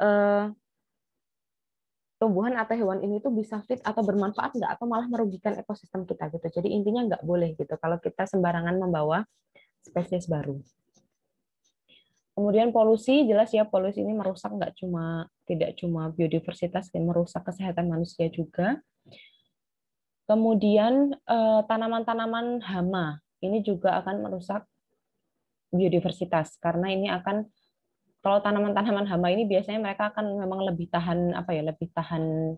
tumbuhan atau hewan ini tuh bisa fit atau bermanfaat nggak atau malah merugikan ekosistem kita gitu. Jadi intinya nggak boleh gitu kalau kita sembarangan membawa spesies baru. Kemudian polusi, jelas ya polusi ini merusak tidak cuma biodiversitas, dan merusak kesehatan manusia juga. Kemudian tanaman-tanaman hama ini juga akan merusak biodiversitas karena ini akan kalau tanaman-tanaman hama ini biasanya mereka akan memang lebih tahan lebih tahan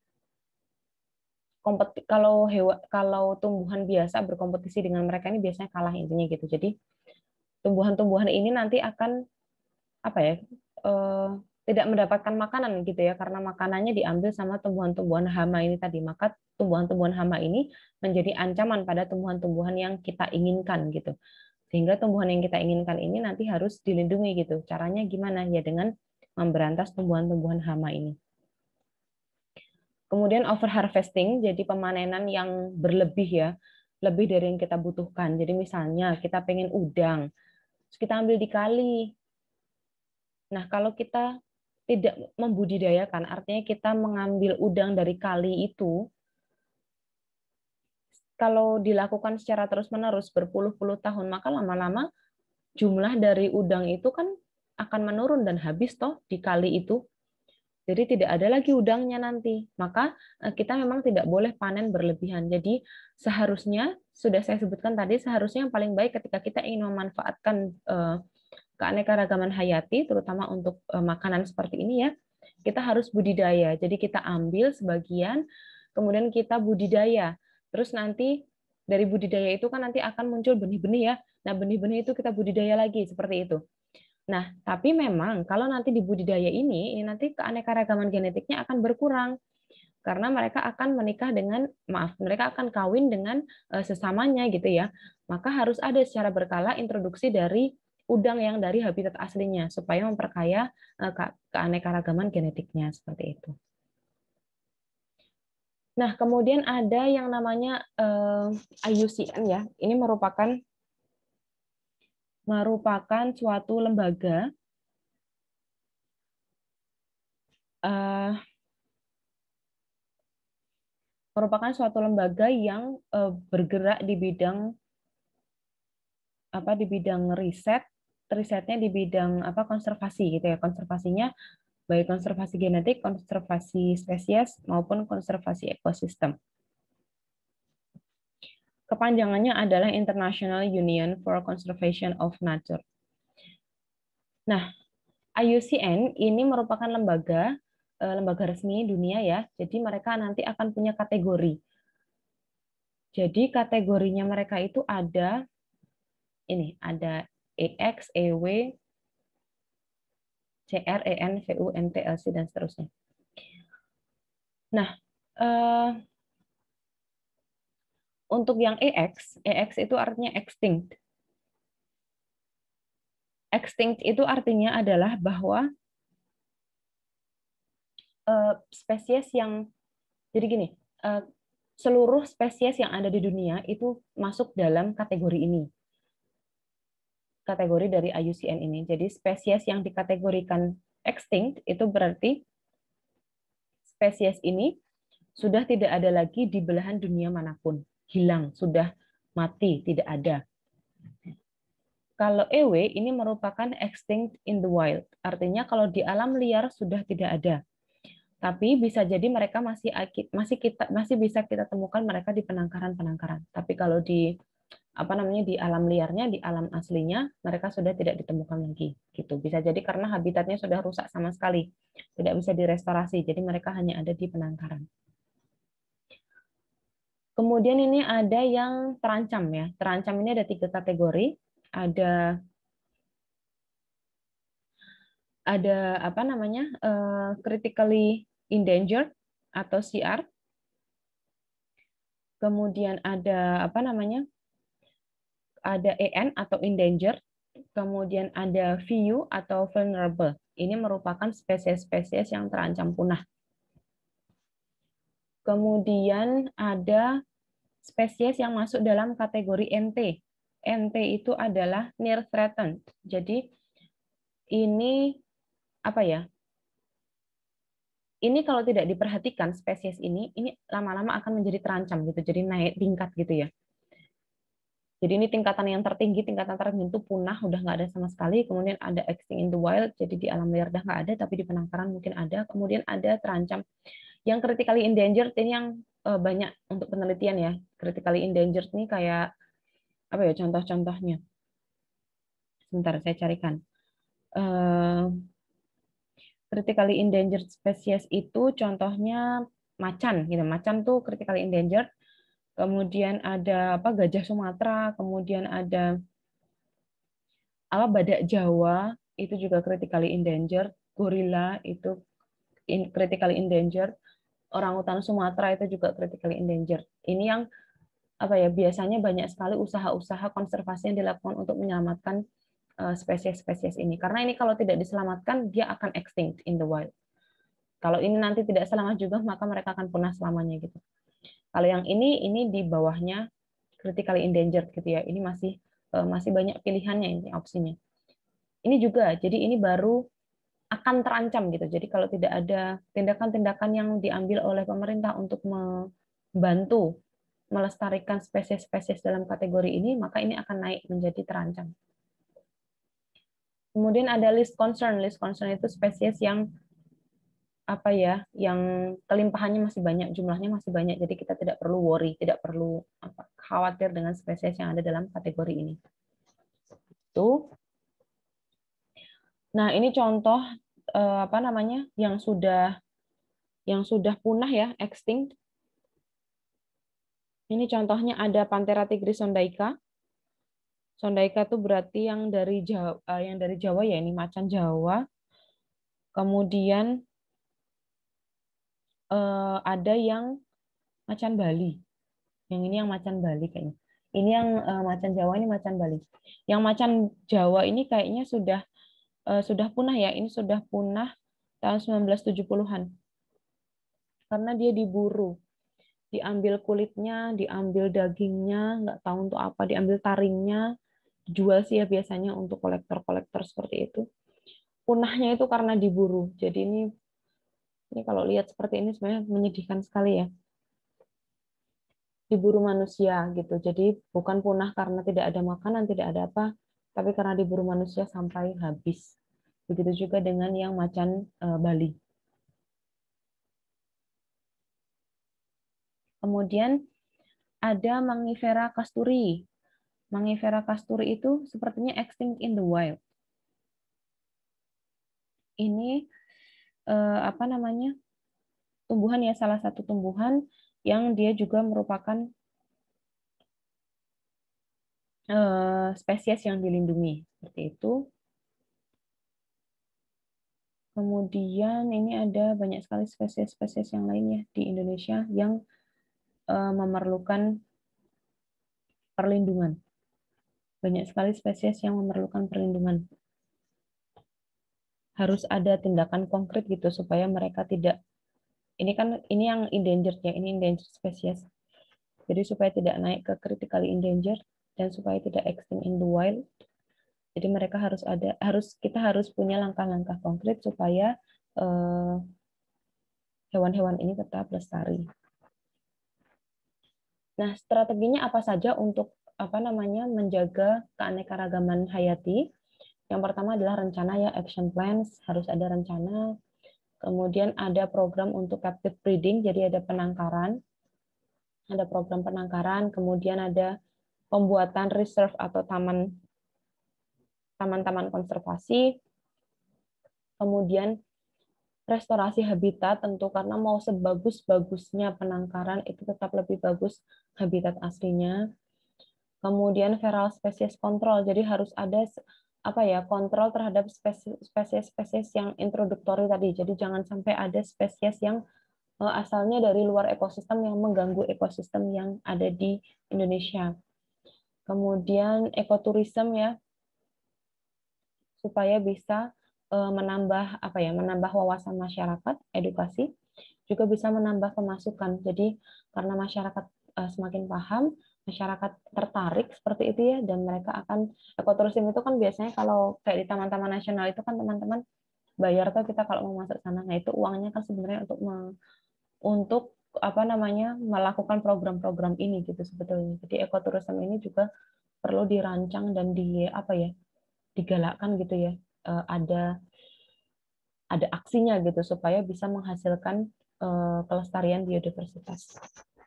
kalau tumbuhan biasa berkompetisi dengan mereka ini biasanya kalah intinya gitu. Jadi tumbuhan-tumbuhan ini nanti akan apa ya eh, tidak mendapatkan makanan gitu ya karena makanannya diambil sama tumbuhan-tumbuhan hama ini tadi. Maka tumbuhan-tumbuhan hama ini menjadi ancaman pada tumbuhan-tumbuhan yang kita inginkan gitu. Sehingga tumbuhan yang kita inginkan ini nanti harus dilindungi gitu. Caranya gimana? Ya dengan memberantas tumbuhan-tumbuhan hama ini. Kemudian overharvesting, jadi pemanenan yang berlebih ya, lebih dari yang kita butuhkan. Jadi misalnya kita pengen udang, terus kita ambil di kali. Nah, kalau kita tidak membudidayakan, artinya kita mengambil udang dari kali itu, kalau dilakukan secara terus-menerus berpuluh-puluh tahun, maka lama-lama jumlah dari udang itu kan akan menurun dan habis toh di kali itu. Jadi tidak ada lagi udangnya nanti. Maka kita memang tidak boleh panen berlebihan. Jadi seharusnya, sudah saya sebutkan tadi, seharusnya yang paling baik ketika kita ingin memanfaatkan keanekaragaman hayati, terutama untuk makanan seperti ini ya, kita harus budidaya. Jadi kita ambil sebagian, kemudian kita budidaya. Terus nanti dari budidaya itu kan nanti akan muncul benih-benih ya. Nah benih-benih itu kita budidaya lagi, seperti itu. Nah, tapi memang kalau nanti di budidaya ini nanti keanekaragaman genetiknya akan berkurang karena mereka akan menikah mereka akan kawin dengan sesamanya gitu ya. Maka harus ada secara berkala introduksi dari udang yang dari habitat aslinya supaya memperkaya keanekaragaman genetiknya seperti itu. Nah, kemudian ada yang namanya IUCN ya. Ini merupakan suatu lembaga yang bergerak di bidang risetnya di bidang konservasi gitu ya. Konservasinya baik konservasi genetik, konservasi spesies maupun konservasi ekosistem. Kepanjangannya adalah International Union for Conservation of Nature. Nah, IUCN ini merupakan lembaga resmi dunia ya. Jadi mereka nanti akan punya kategori. Jadi kategorinya mereka itu ada EX, EW, CR, EN, VU, MT, LC dan seterusnya. Nah, untuk yang EX itu artinya extinct. Extinct itu artinya adalah bahwa spesies yang jadi gini, seluruh spesies yang ada di dunia itu masuk dalam kategori ini. Kategori dari IUCN ini. Jadi spesies yang dikategorikan extinct itu berarti spesies ini sudah tidak ada lagi di belahan dunia manapun. Hilang, sudah mati, tidak ada. Kalau EW ini merupakan extinct in the wild. Artinya kalau di alam liar sudah tidak ada. Tapi bisa jadi mereka masih bisa kita temukan mereka di penangkaran-penangkaran. Tapi kalau di di alam liarnya, di alam aslinya mereka sudah tidak ditemukan lagi. Gitu. Bisa jadi karena habitatnya sudah rusak sama sekali. Tidak bisa direstorasi. Jadi mereka hanya ada di penangkaran. Kemudian ini ada yang terancam ya. Terancam ini ada 3 kategori. Ada critically endangered atau CR. Kemudian ada ada EN atau endangered. Kemudian ada VU atau vulnerable. Ini merupakan spesies-spesies yang terancam punah. Kemudian ada spesies yang masuk dalam kategori NT. NT itu adalah near threatened. Jadi ini apa ya? Ini kalau tidak diperhatikan spesies ini lama-lama akan menjadi terancam gitu. Jadi naik tingkat gitu ya. Jadi ini tingkatan yang tertinggi, tingkatan tertentu punah, udah nggak ada sama sekali. Kemudian ada extinct in the wild, jadi di alam liar udah nggak ada, tapi di penangkaran mungkin ada. Kemudian ada terancam. Yang critically endangered ini yang banyak untuk penelitian ya. Critically endangered ini kayak apa ya contoh-contohnya? Sebentar saya carikan. Critically endangered species itu contohnya macan gitu. Macan tuh critically endangered. Kemudian ada gajah Sumatera, kemudian ada badak Jawa itu juga critically endangered, gorila itu critically endangered, orangutan Sumatera itu juga critically endangered. Ini yang biasanya banyak sekali usaha-usaha konservasi yang dilakukan untuk menyelamatkan spesies-spesies ini. Karena ini kalau tidak diselamatkan dia akan extinct in the wild. Kalau ini nanti tidak selamat juga maka mereka akan punah selamanya gitu. Kalau yang ini di bawahnya critically endangered gitu ya. Ini masih banyak pilihannya ini opsinya. Ini juga, jadi ini baru akan terancam gitu. Jadi kalau tidak ada tindakan-tindakan yang diambil oleh pemerintah untuk membantu melestarikan spesies-spesies dalam kategori ini, maka ini akan naik menjadi terancam. Kemudian ada list concern. List concern itu spesies yang yang kelimpahannya masih banyak, jumlahnya masih banyak. Jadi kita tidak perlu worry, tidak perlu khawatir dengan spesies yang ada dalam kategori ini. Tuh. Nah, ini contoh yang sudah punah ya, extinct. Ini contohnya ada Panthera tigris sondaika. Sondaika itu berarti yang dari Jawa ya, ini macan Jawa. Kemudian ada yang macan Bali. Yang ini yang macan Bali kayaknya. Ini yang macan Jawa, ini macan Bali. Yang macan Jawa ini kayaknya sudah punah ya. Ini sudah punah tahun 1970-an. Karena dia diburu. Diambil kulitnya, diambil dagingnya, nggak tahu untuk apa, diambil taringnya, dijual sih ya biasanya untuk kolektor-kolektor seperti itu. Punahnya itu karena diburu. Jadi ini kalau lihat seperti ini sebenarnya menyedihkan sekali ya. Diburu manusia gitu. Jadi bukan punah karena tidak ada makanan, tidak ada apa, tapi karena diburu manusia sampai habis. Begitu juga dengan yang macan Bali. Kemudian ada Mangifera casturi. Mangifera casturi itu sepertinya extinct in the wild. Ini tumbuhan ya, salah satu tumbuhan yang dia juga merupakan spesies yang dilindungi seperti itu. Kemudian ini ada banyak sekali spesies-spesies yang lainnya di Indonesia yang memerlukan perlindungan. Banyak sekali spesies yang memerlukan perlindungan. Harus ada tindakan konkret gitu supaya mereka tidak. Ini yang endangered ya, ini endangered spesies. Jadi supaya tidak naik ke critically endangered dan supaya tidak extinct in the wild. Jadi mereka kita harus punya langkah-langkah konkret supaya hewan-hewan ini tetap lestari. Nah, strateginya apa saja untuk menjaga keanekaragaman hayati? Yang pertama adalah rencana, ya, action plans, harus ada rencana. Kemudian ada program untuk captive breeding, jadi ada penangkaran, ada program penangkaran. Kemudian ada pembuatan reserve atau taman-taman konservasi. Kemudian restorasi habitat, tentu karena mau sebagus-bagusnya penangkaran itu tetap lebih bagus habitat aslinya. Kemudian feral species control, jadi harus ada kontrol terhadap spesies-spesies yang introduktori tadi. Jadi jangan sampai ada spesies yang asalnya dari luar ekosistem yang mengganggu ekosistem yang ada di Indonesia. Kemudian ekoturism, ya, supaya bisa menambah wawasan masyarakat, edukasi, juga bisa menambah pemasukan. Jadi karena masyarakat semakin paham, masyarakat tertarik seperti itu, ya, dan mereka akan ekoturism itu kan biasanya kalau kayak di taman-taman nasional itu kan teman-teman bayar tuh kita kalau mau masuk sana. Nah, itu uangnya kan sebenarnya untuk melakukan program-program ini gitu sebetulnya. Jadi ekoturism ini juga perlu dirancang dan digalakkan gitu, ya. Ada aksinya gitu supaya bisa menghasilkan kelestarian biodiversitas.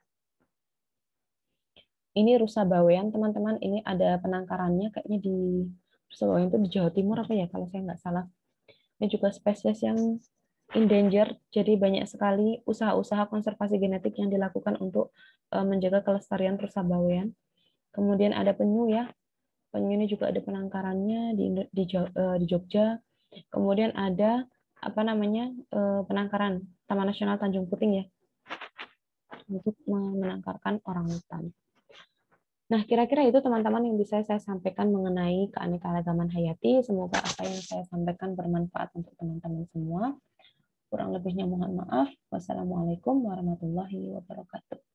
Ini rusa bawean, teman-teman. Ini ada penangkarannya kayaknya di rusa bawean itu di Jawa Timur apa ya kalau saya nggak salah. Ini juga spesies yang endangered, jadi banyak sekali usaha-usaha konservasi genetik yang dilakukan untuk menjaga kelestarian rusa bawean. Kemudian ada penyu, ya. Penyu ini juga ada penangkarannya di Jogja. Kemudian ada penangkaran Taman Nasional Tanjung Puting, ya, untuk menangkarkan orangutan. Nah, kira-kira itu teman-teman yang bisa saya sampaikan mengenai keanekaragaman hayati. Semoga apa yang saya sampaikan bermanfaat untuk teman-teman semua. Kurang lebihnya mohon maaf. Wassalamualaikum warahmatullahi wabarakatuh.